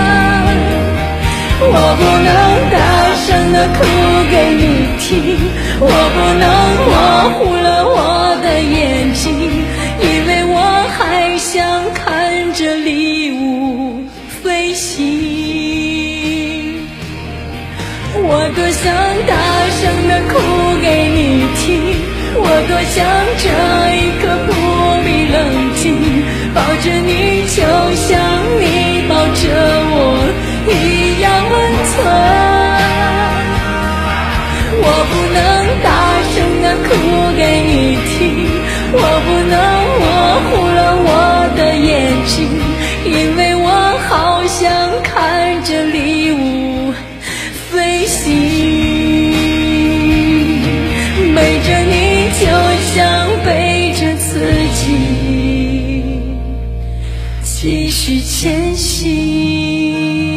我不能大声地哭给你听，我不能模糊了我的眼睛，因为我还想看着礼物飞行。我多想大声地哭给你听，我多想这一刻不必冷静，抱着你就像你抱着我一样温存。我不能大声地哭给你听，我不能模糊了我的眼睛，因为我好想看着礼物飞行，背着你就像背着自己继续前行。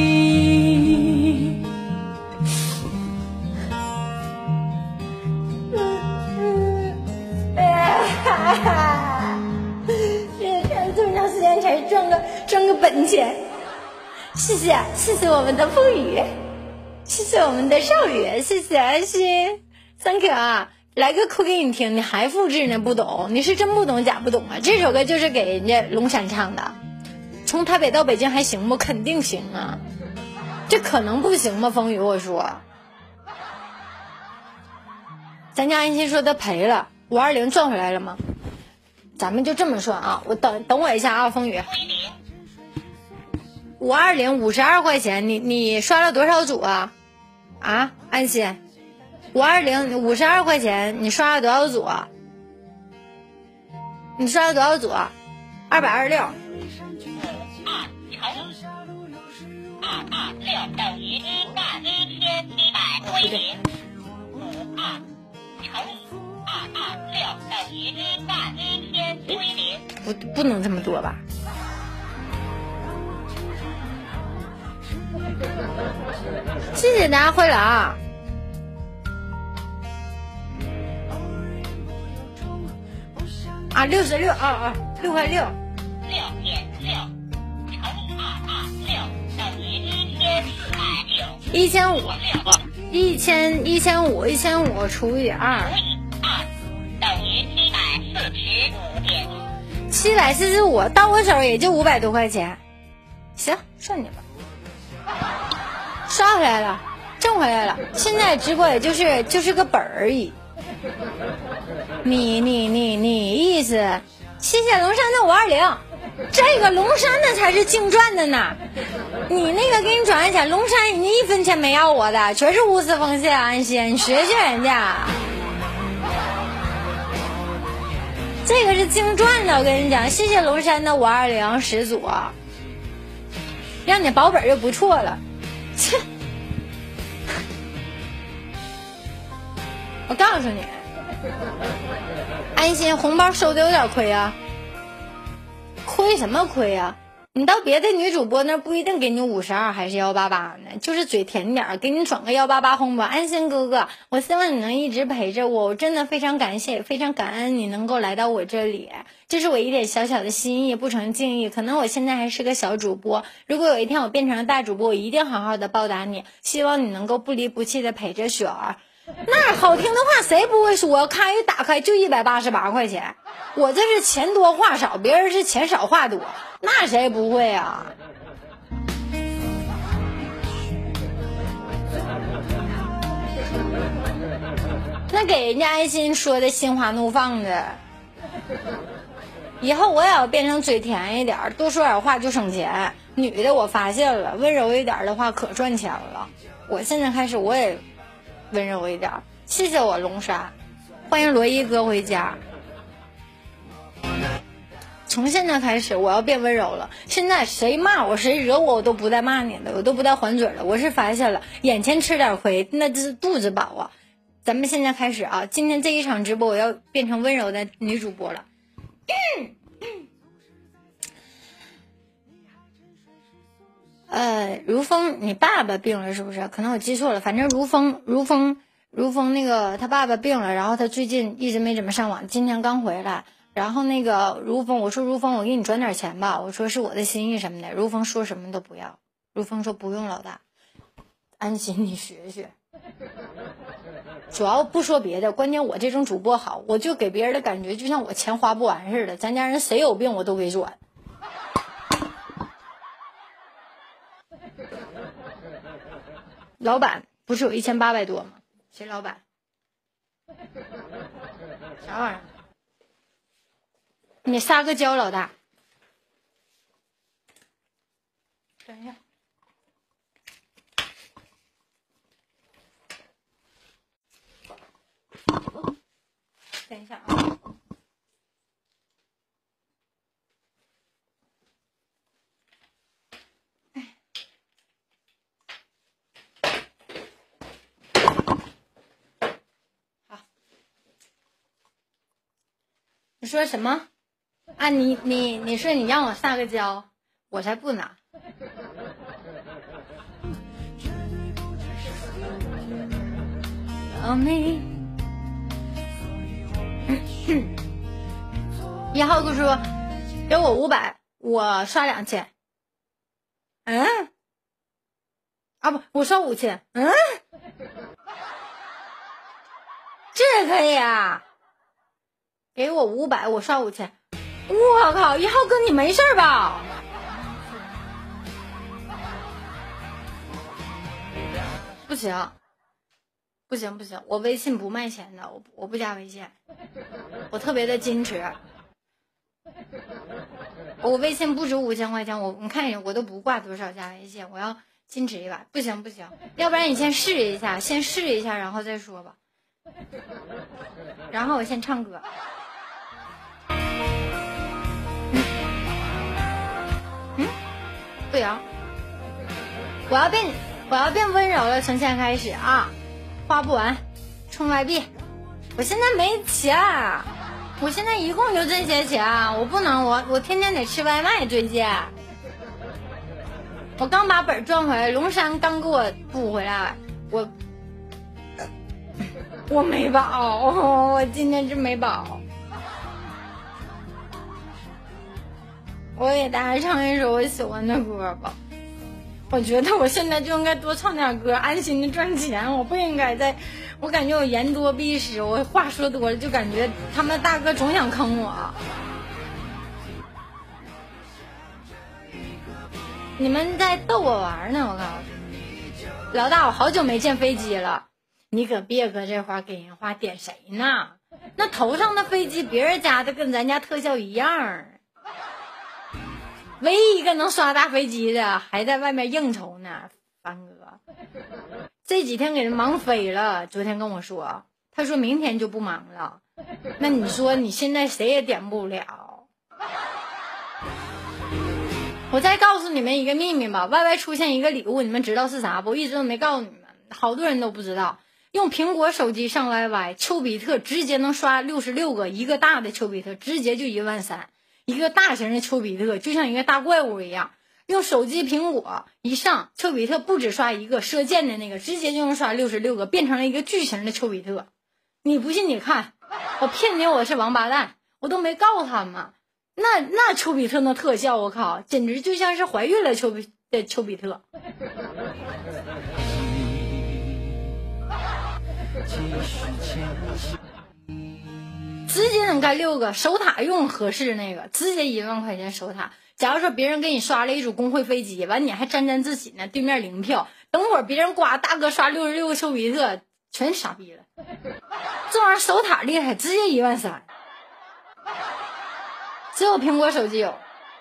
钱钱。谢谢我们的风雨，谢谢我们的少宇，谢谢安心 ，Thank you 啊！来个哭给你听，你还复制呢？不懂，你是真不懂假不懂啊！这首歌就是给人家龙山唱的，从台北到北京还行不？肯定行啊，这可能不行吗？风雨，我说，咱家安心说他赔了，520赚回来了吗？咱们就这么说啊，我等我一下啊，风雨。520 52块钱，你刷了多少组啊？啊，安心，520 52块钱，你刷了多少组啊？你刷了多少组啊？226。226等于11700归零。52乘以226等于11000归零。不能这么多吧？谢谢大家会了啊！66啊，6块6。6.6乘以226等于1500。1500除以2等于745.745，到我手也就500多块钱。行，算你吧。刷回来了，挣回来了。现在直播也就是个本而已。你意思？谢谢龙山的520，这个龙山的才是净赚的呢。你那个给你转一下，龙山人家1分钱没要我的，全是无私奉献。安心，你学学人家。这个是净赚的，我跟你讲。谢谢龙山的52010组，让你保本就不错了。切！我告诉你，安心红包收的有点亏啊。亏什么亏啊？你到别的女主播那不一定给你52还是188呢，就是嘴甜点给你转个188红包。安心哥哥，我希望你能一直陪着我，我真的非常感谢，非常感恩你能够来到我这里，这是我一点小小的心意，不成敬意。可能我现在还是个小主播，如果有一天我变成了大主播，我一定好好的报答你，希望你能够不离不弃的陪着雪儿。那好听的话谁不会说？看一打开就188块钱，我这是钱多话少，别人是钱少话多，那谁不会啊？那给人家安心说的心花怒放的，以后我也要变成嘴甜一点，多说点话就省钱。女的我发现了，温柔一点的话可赚钱了。我现在开始我也温柔一点。谢谢我龙山，欢迎罗伊哥回家。从现在开始我要变温柔了，现在谁骂我谁惹我都不带骂你的，我都不带还嘴了。我是发现了眼前吃点亏那就是肚子饱啊。咱们现在开始啊，今天这一场直播我要变成温柔的女主播了。如风你爸爸病了是不是？可能我记错了，反正如风那个他爸爸病了，然后他最近一直没怎么上网，今天刚回来。然后那个如风，我说如风我给你转点钱吧，我说是我的心意什么的。如风说什么都不要，如风说不用老大，安心你学学。主要不说别的，关键我这种主播好，我就给别人的感觉就像我钱花不完似的，咱家人谁有病我都给转。老板不是有1800多吗？谁老板？啥玩意儿？你撒个娇，老大。等一下。等一下啊。好。你说什么？啊，你说你让我撒个娇，我才不呢。1号哥说给我500，我刷2000。 啊不，我刷5000，这可以啊，给我500，我刷5000，我靠，1号哥你没事吧？不行，我微信不卖钱的，我不加微信，我特别的矜持。我微信不止5000块钱，你看一下，我都不挂多少加微信，我要矜持一把。不行，要不然你先试一下，然后再说吧。然后我先唱歌。不行，我要变温柔了，从现在开始啊，花不完，充外币。我现在没钱，我现在一共就这些钱，我不能，我天天得吃外卖。最近我刚把本赚回来，龙山刚给我补回来，我没保，我今天真没保。我给大家唱一首我喜欢的歌吧。我觉得我现在就应该多唱点歌，安心的赚钱。我不应该我感觉我言多必失，我话说多了，就感觉他们大哥总想坑我。你们在逗我玩呢，我告诉你，老大，我好久没见飞机了，你可别搁这块给人话点谁呢？那头上的飞机别人家的跟咱家特效一样。唯一一个能刷大飞机的还在外面应酬呢，凡哥这几天给人忙飞了。昨天跟我说，他说明天就不忙了。那你说你现在谁也点不了。我再告诉你们一个秘密吧，YY出现一个礼物，你们知道是啥不？我一直都没告诉你们，好多人都不知道。用苹果手机上 YY， 丘比特直接能刷66个，一个大的丘比特直接就13000。一个大型的丘比特就像一个大怪物一样，用手机苹果一上，丘比特不止刷一个射箭的那个，直接就能刷66个，变成了一个巨型的丘比特。你不信你看，我骗你我是王八蛋，我都没告诉他们。那丘比特那特效，我靠，简直就像是怀孕了丘比特。直接能盖6个，守塔用合适那个，直接1万块钱守塔。假如说别人给你刷了一组工会飞机，完你还沾沾自喜呢，对面零票，等会儿别人刮大哥刷66个丘比特，全傻逼了。这玩意儿守塔厉害，直接13000，只有苹果手机有。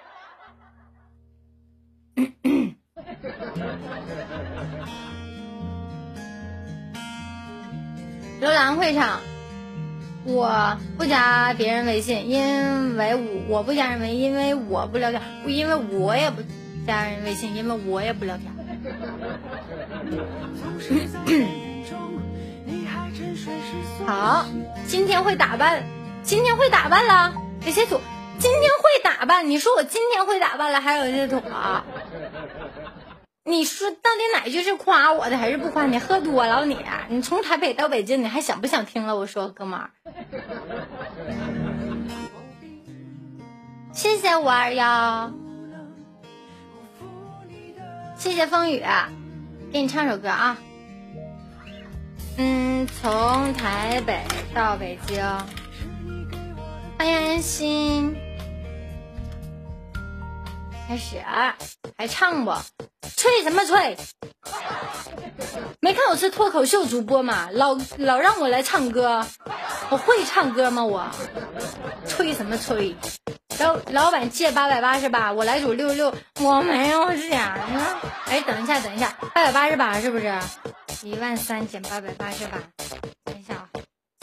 楼兰会场。我不加别人微信，因为我不加人微信，因为我不聊天，因为我也不加人微信，因为我也不聊天。好，今天会打扮了，有些土。今天会打扮，你说我今天会打扮了，还有些土啊？你说到底哪句是夸我的还是不夸你？喝多了你从台北到北京，你还想不想听了？我说哥们儿，谢谢521，谢谢风雨，给你唱首歌啊。从台北到北京，欢迎安心。开始还唱不？吹什么吹？没看我是脱口秀主播吗？老让我来唱歌，我会唱歌吗？我吹什么吹？老板借888，我来组66，我没有钱呢。哎，等一下，888是不是？13000减888？等一下啊。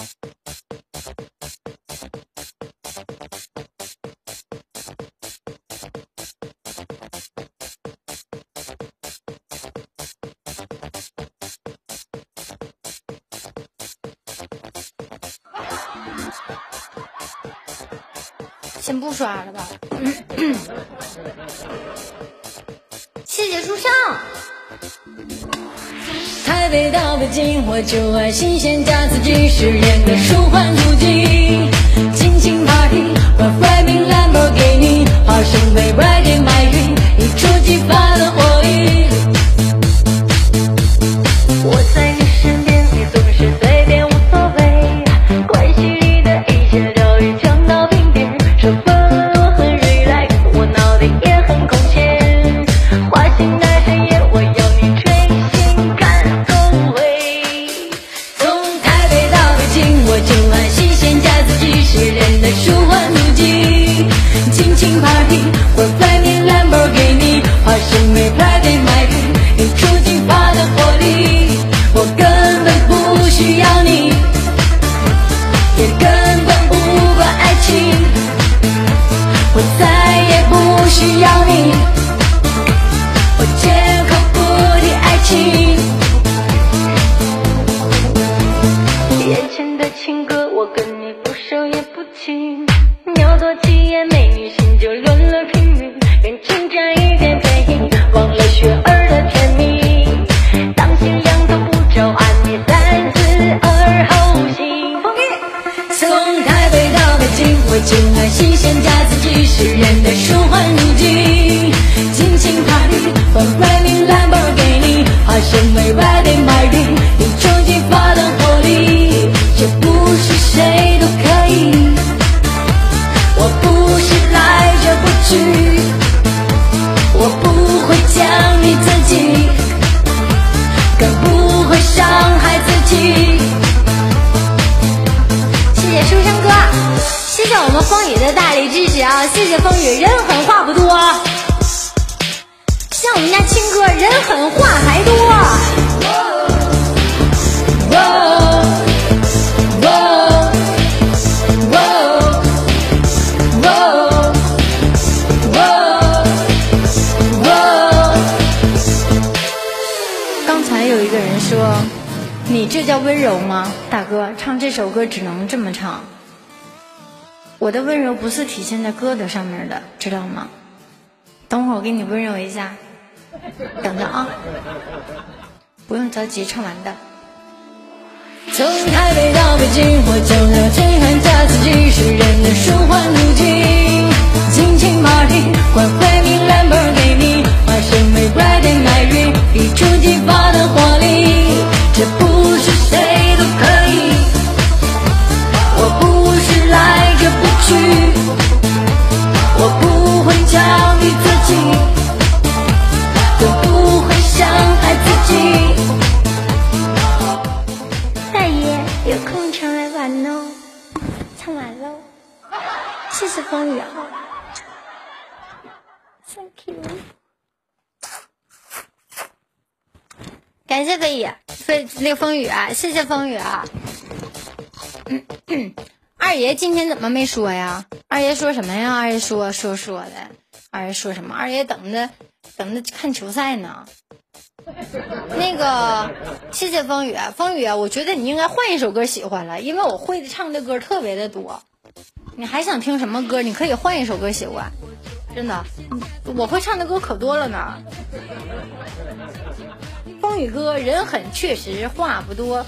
先不刷了吧。谢谢书上。 台北到北京，我就爱新鲜加刺激，实验的舒缓途径。尽情 party， 我 flaming Lamborghini， 化身为 riding 白云，一触即发的火。 也根本无关爱情。我再也不需要你，我绝口不提爱情。眼前的情歌，我跟你不熟也不亲，要多气也没你心就乱了频率，人情这一点便宜，忘了雪儿的甜蜜。当夕阳都不着岸，你3、4、2后行。从台北到北京，我就爱新鲜加自己誓言的舒缓路径。尽情 party， 换外名兰博给你，化身为 riding my dream， 你冲击发的活力，这不是谁都可以。我不是来者不拒，我不会将你自己，更不会伤害自己。谢谢书生哥，谢谢我们风雨的大力支持啊！谢谢风雨，人狠话不多，像我们家青哥人狠话还多。刚才有一个人说，你这叫温柔吗？大哥，唱这首歌只能这么唱。我的温柔不是体现在歌的上面的，知道吗？等会儿我给你温柔一下，等着啊，不用着急，唱完的。从台北到北京，我就要震撼着自己是人的舒缓路径。尽情 party， 关怀明蓝本给你，化身为 riding my dream， 一触即发的活力，这不是谁都可以。我不是来者不拒，我不会教育自己，更不会伤害自己。大爷有空常来玩哦，唱完喽，谢谢风雨啊 ，Thank you， 感谢飞野那个风雨啊，谢谢风雨啊。二爷今天怎么没说呀？二爷说什么呀？二爷说的。二爷说什么？二爷等着看球赛呢。那个，谢谢风雨，风雨，我觉得你应该换一首歌喜欢了，因为我会唱的歌特别的多。你还想听什么歌？你可以换一首歌喜欢，真的，我会唱的歌可多了呢。风雨哥人狠，确实话不多。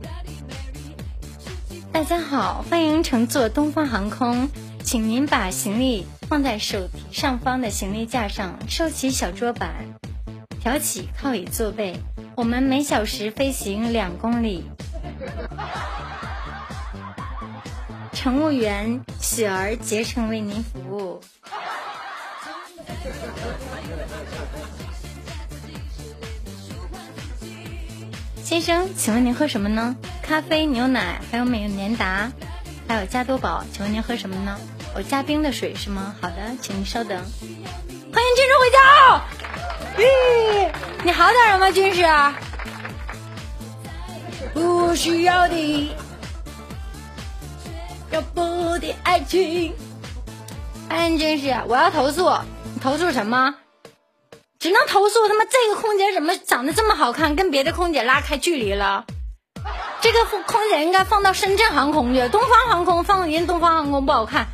大家好，欢迎乘坐东方航空，请您把行李放在手提上方的行李架上，收起小桌板，挑起靠椅坐背，我们每小时飞行2公里。乘务员雪儿竭诚为您服务。先生，请问您喝什么呢？咖啡、牛奶，还有美年达，还有加多宝，请问您喝什么呢？我加冰的水是吗？好的，请您稍等。欢迎军师回家。你好点了吗，军师？不需要你，要不的爱情。哎，军师，我要投诉。你投诉什么？只能投诉他妈这个空姐怎么长得这么好看，跟别的空姐拉开距离了。这个空姐应该放到深圳航空去，东方航空放人东方航空不好看。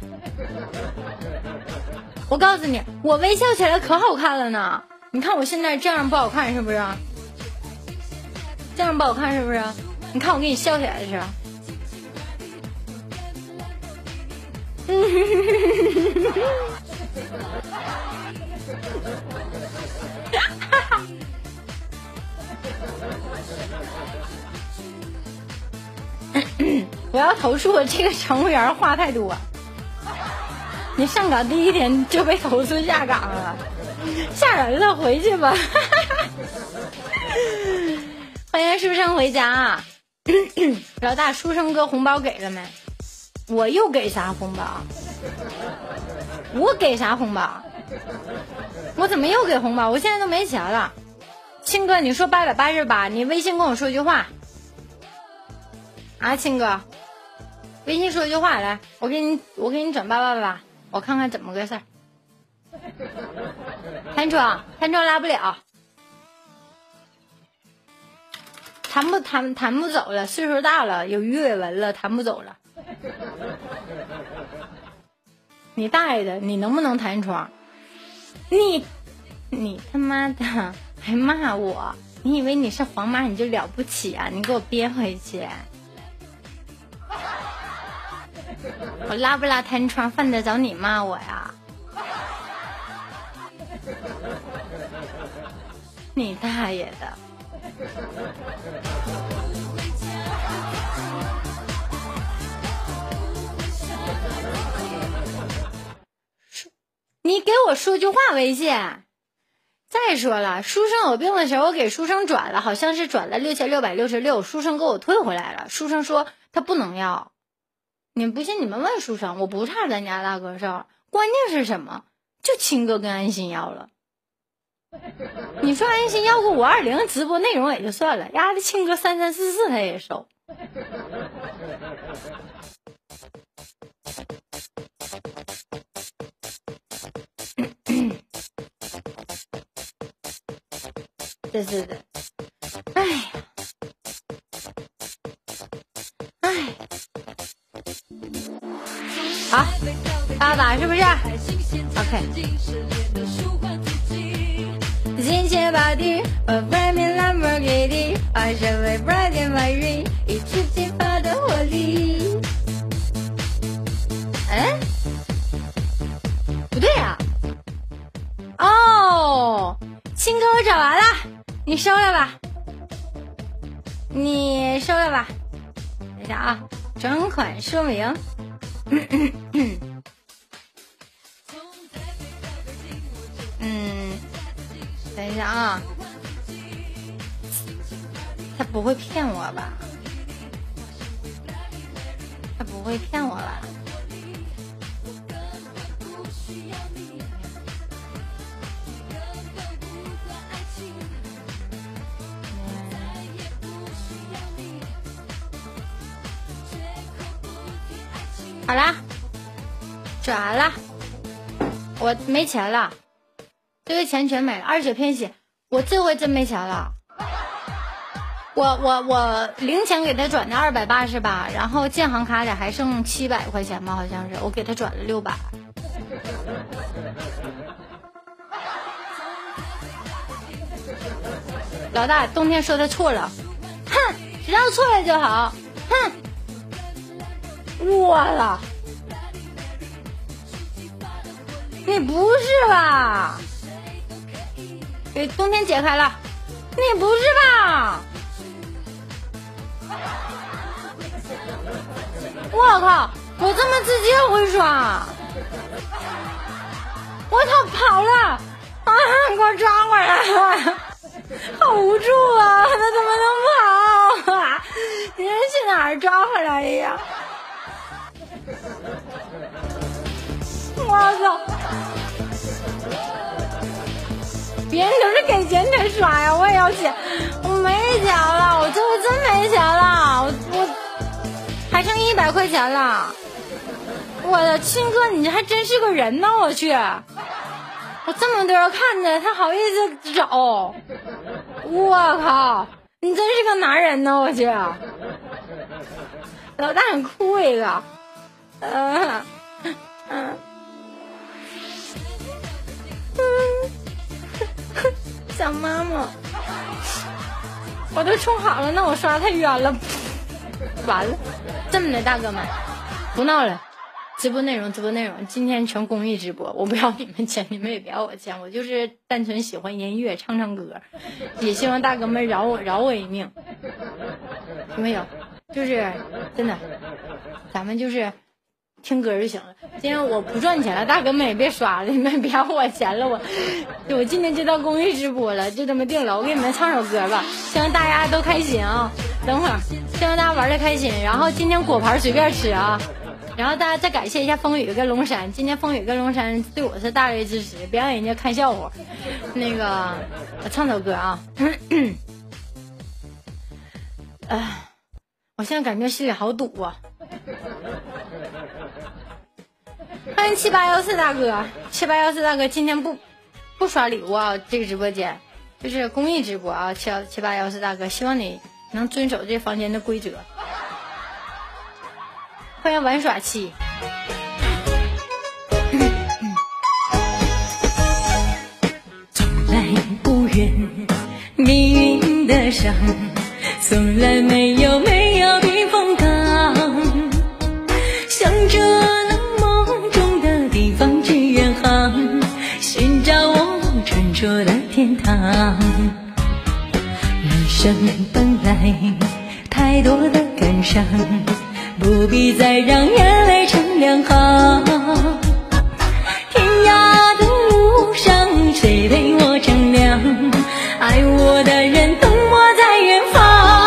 我告诉你，我微笑起来可好看了呢。你看我现在这样不好看是不是？这样不好看是不是？你看我给你笑起来的时候。我要投诉这个乘务员话太多。你上岗第一天就被投诉下岗了，吓人了，回去吧。欢迎书生回家啊！老大，书生哥红包给了没？我又给啥红包？我给啥红包？我怎么又给红包？我现在都没钱了。亲哥，你说888，你微信跟我说句话啊，亲哥。 微信说一句话来，我给你转888，我看看怎么个事儿。弹窗拉不了，弹不走了，岁数大了，有鱼尾纹了，弹不走了。你大爷的，你能不能弹窗？你他妈的还骂我？你以为你是皇马你就了不起啊？你给我憋回去！我拉不拉弹窗犯得着你骂我呀？你大爷的！你给我说句话微信。再说了，书生有病的时候我给书生转了，好像是转了6666，书生给我退回来了。书生说他不能要。你们不信你们问书生，我不差咱家大哥事儿，关键是什么？就亲哥跟安心要了。你说安心要个520直播内容也就算了，丫的亲哥3344他也收。这是的，哎呀，哎，好，88是不是 ？OK。金钱宝地，我外面兰博基尼，我身为 Brian Mary， 一直激发的活力。哎，不对呀、啊！哦，亲哥我找完了，你收了吧，你收了吧。等一下啊，转款说明。等一下啊，他不会骗我吧？他不会骗我吧？好啦，转完了，我没钱了。这个钱全没了，29偏血，我这回真没钱了。我零钱给他转的288，然后建行卡里还剩700块钱吧，好像是，我给他转了600。老大，冬天说他错了，哼，知道错了就好，哼，我了，你不是吧？给冬天解开了，你不是吧？我靠，我这么直接会刷，我操，跑了啊！给我抓回来了，好无助啊！他怎么能跑啊？你是去哪儿抓回来的呀？我操！别人都是给钱才刷呀，我也要钱，我没钱了，我这回真没钱了，我还剩100块钱了。我的亲哥，你还真是个人呢！我去，我这么多人看着，他好意思找，我靠，你真是个男人呢！我去，老大很哭一个，想妈妈，我都充好了，那我刷太冤了，完了，这么的大哥们，不闹了，直播内容，今天全公益直播，我不要你们钱，你们也别要我钱，我就是单纯喜欢音乐，唱唱歌，也希望大哥们饶我一命，有没有？就是真的，咱们就是听歌就行了。今天我不赚钱了，大哥们也别刷了，你们别要我钱了。我今天就到公益直播了，就这么定了。我给你们唱首歌吧，希望大家都开心啊！等会儿，希望大家玩的开心。然后今天果盘随便吃啊。然后大家再感谢一下风雨跟龙山，今天风雨跟龙山对我是大力支持，别让人家看笑话。那个，我唱首歌啊。我现在感觉心里好堵啊。 欢迎7814大哥，7814大哥今天不刷礼物啊，这个直播间就是公益直播啊，7814大哥，希望你能遵守这房间的规则。欢迎玩耍期。 从来不怨命运的伤，从来没有避风港，向着那梦中的地方去远航，寻找我传说的天堂。人生本来太多的感伤，不必再让眼泪成两行。天涯的路上，谁陪我乘凉？爱我的人等我在远方。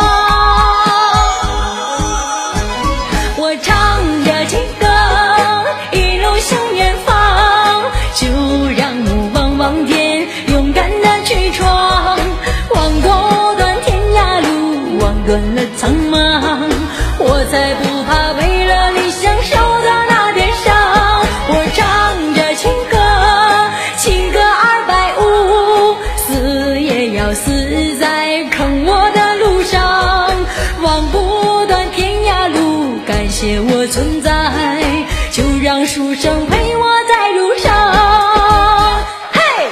我唱着情歌，一路向远方，就让我望望天，勇敢的去闯，望过段天涯路，望断了苍茫，我才不怕为了理想受的那点伤。我唱着情歌，情歌250，死也要死在坑我的路上，望不断天涯路，感谢我存在，就让书生陪我在路上。嘿，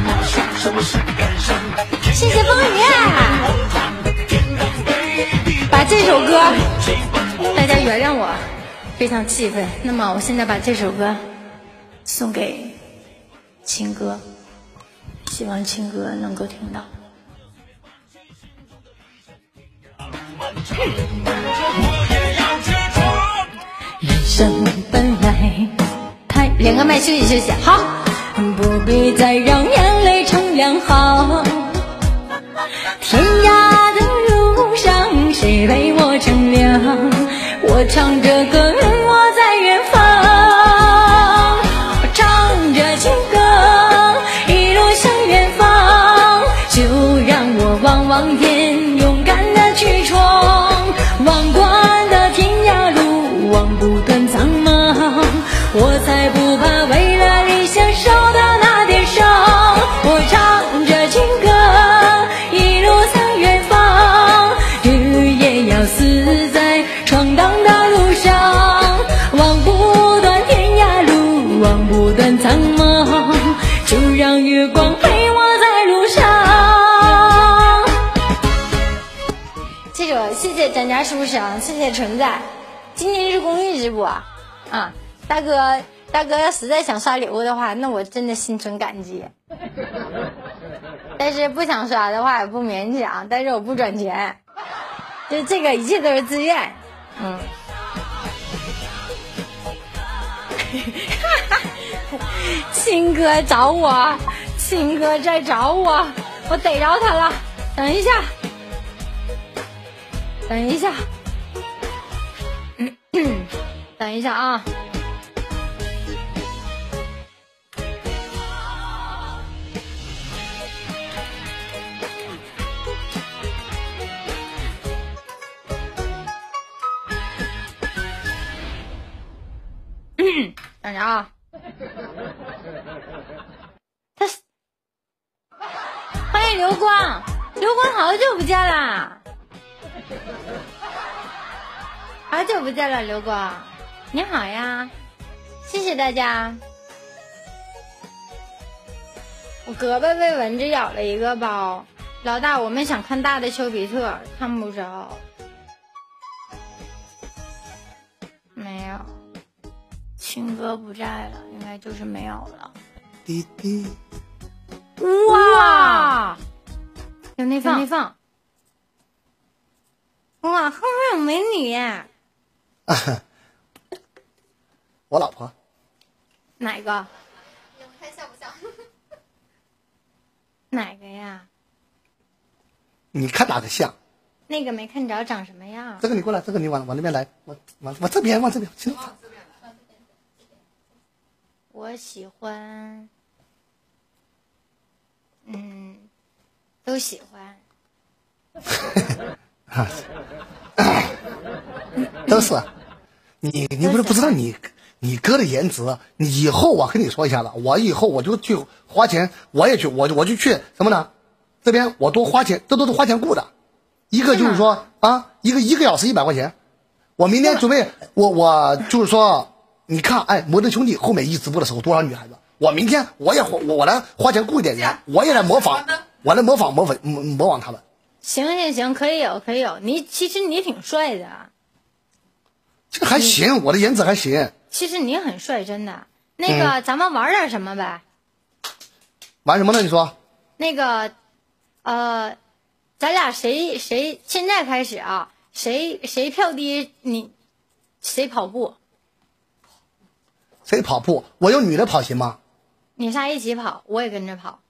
谢谢风雨，把这首歌大家原谅我非常气愤，那么我现在把这首歌送给情歌，希望情歌能够听到。人生本来太两个麦休息休息，好，不必再让眼泪成两行。天涯的路上，谁陪我乘凉？我唱着歌，我在远方。我唱着情歌，一路向远方，就让我望望天，勇敢的去闯，望惯的天涯路，望不断苍茫，我才不怕为了理想受的那点伤。我唱着情歌，一路向远方，日夜要死在闯荡的路上，望不断天涯路，望不断苍茫，就让月光陪我在路上。 这首谢谢咱家书生，谢谢存在。今天是公益直播啊，大哥要实在想刷礼物的话，那我真的心存感激。但是不想刷的话也不勉强，但是我不转钱，就这个一切都是自愿。亲哥找我，亲哥在找我，我逮着他了。等一下，等一下，等一下啊！等着啊！他是欢迎流光，流光好久不见啦！好久不见了，流光，你好呀！谢谢大家。我胳膊被蚊子咬了一个包，老大，我们想看大的丘比特，看不着，没有。青哥不在了，应该就是没有了。 滴滴， 哇，有内放，哇，后面有美女耶！ 我老婆。 哪个？ 你们看像不像？ 哪个呀？ 你看哪个像？ 那个没看着，长什么样？ 这个你过来，这个你往那边来，往这边，往这边，行。 我喜欢，都喜欢。 都是。 你不知道你哥的颜值，你以后我跟你说一下子，我以后我就去花钱，我就去什么呢？这边我多花钱，这都是花钱雇的，一个就是说啊，一个小时100块钱。我明天准备，我就是说，你看，哎，摩登兄弟后面一直播的时候多少女孩子，我明天我来花钱雇一点人，我也来模仿，我来模仿他们。 行，可以有，其实你挺帅的。 这还行，我的颜值还行。 其实你很帅，真的。那个，咱们玩点什么呗？ 玩什么呢？你说。 那个，咱俩谁现在开始啊？谁票低，谁跑步？ 谁跑步？我用女的跑行吗？ 你仨一起跑，我也跟着跑。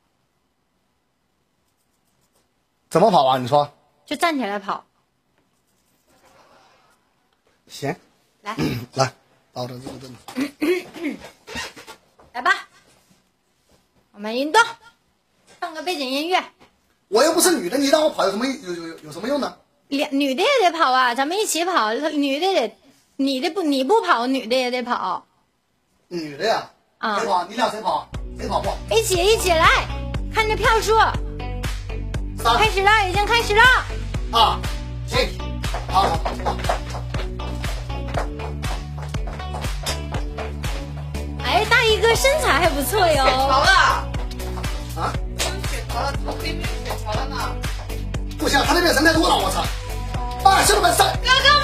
怎么跑啊？你说。 就站起来跑。 行。 来， 来，到这个来吧，我们运动，放个背景音乐。 我又不是女的，你让我跑有什么用呢？ 女的也得跑啊，咱们一起跑。女的得，你不跑，女的也得跑。 女的呀？ 啊， 谁跑？你俩谁跑？谁跑步？ 一起来，看着票数。开始了，已经开始了。 啊，行，好。 哎，大一哥身材还不错哟。 血条了啊？ 血条了，头盔没有血条了呢。 不行，他那边人太多了，我操！啊，兄弟们上！ 哥哥。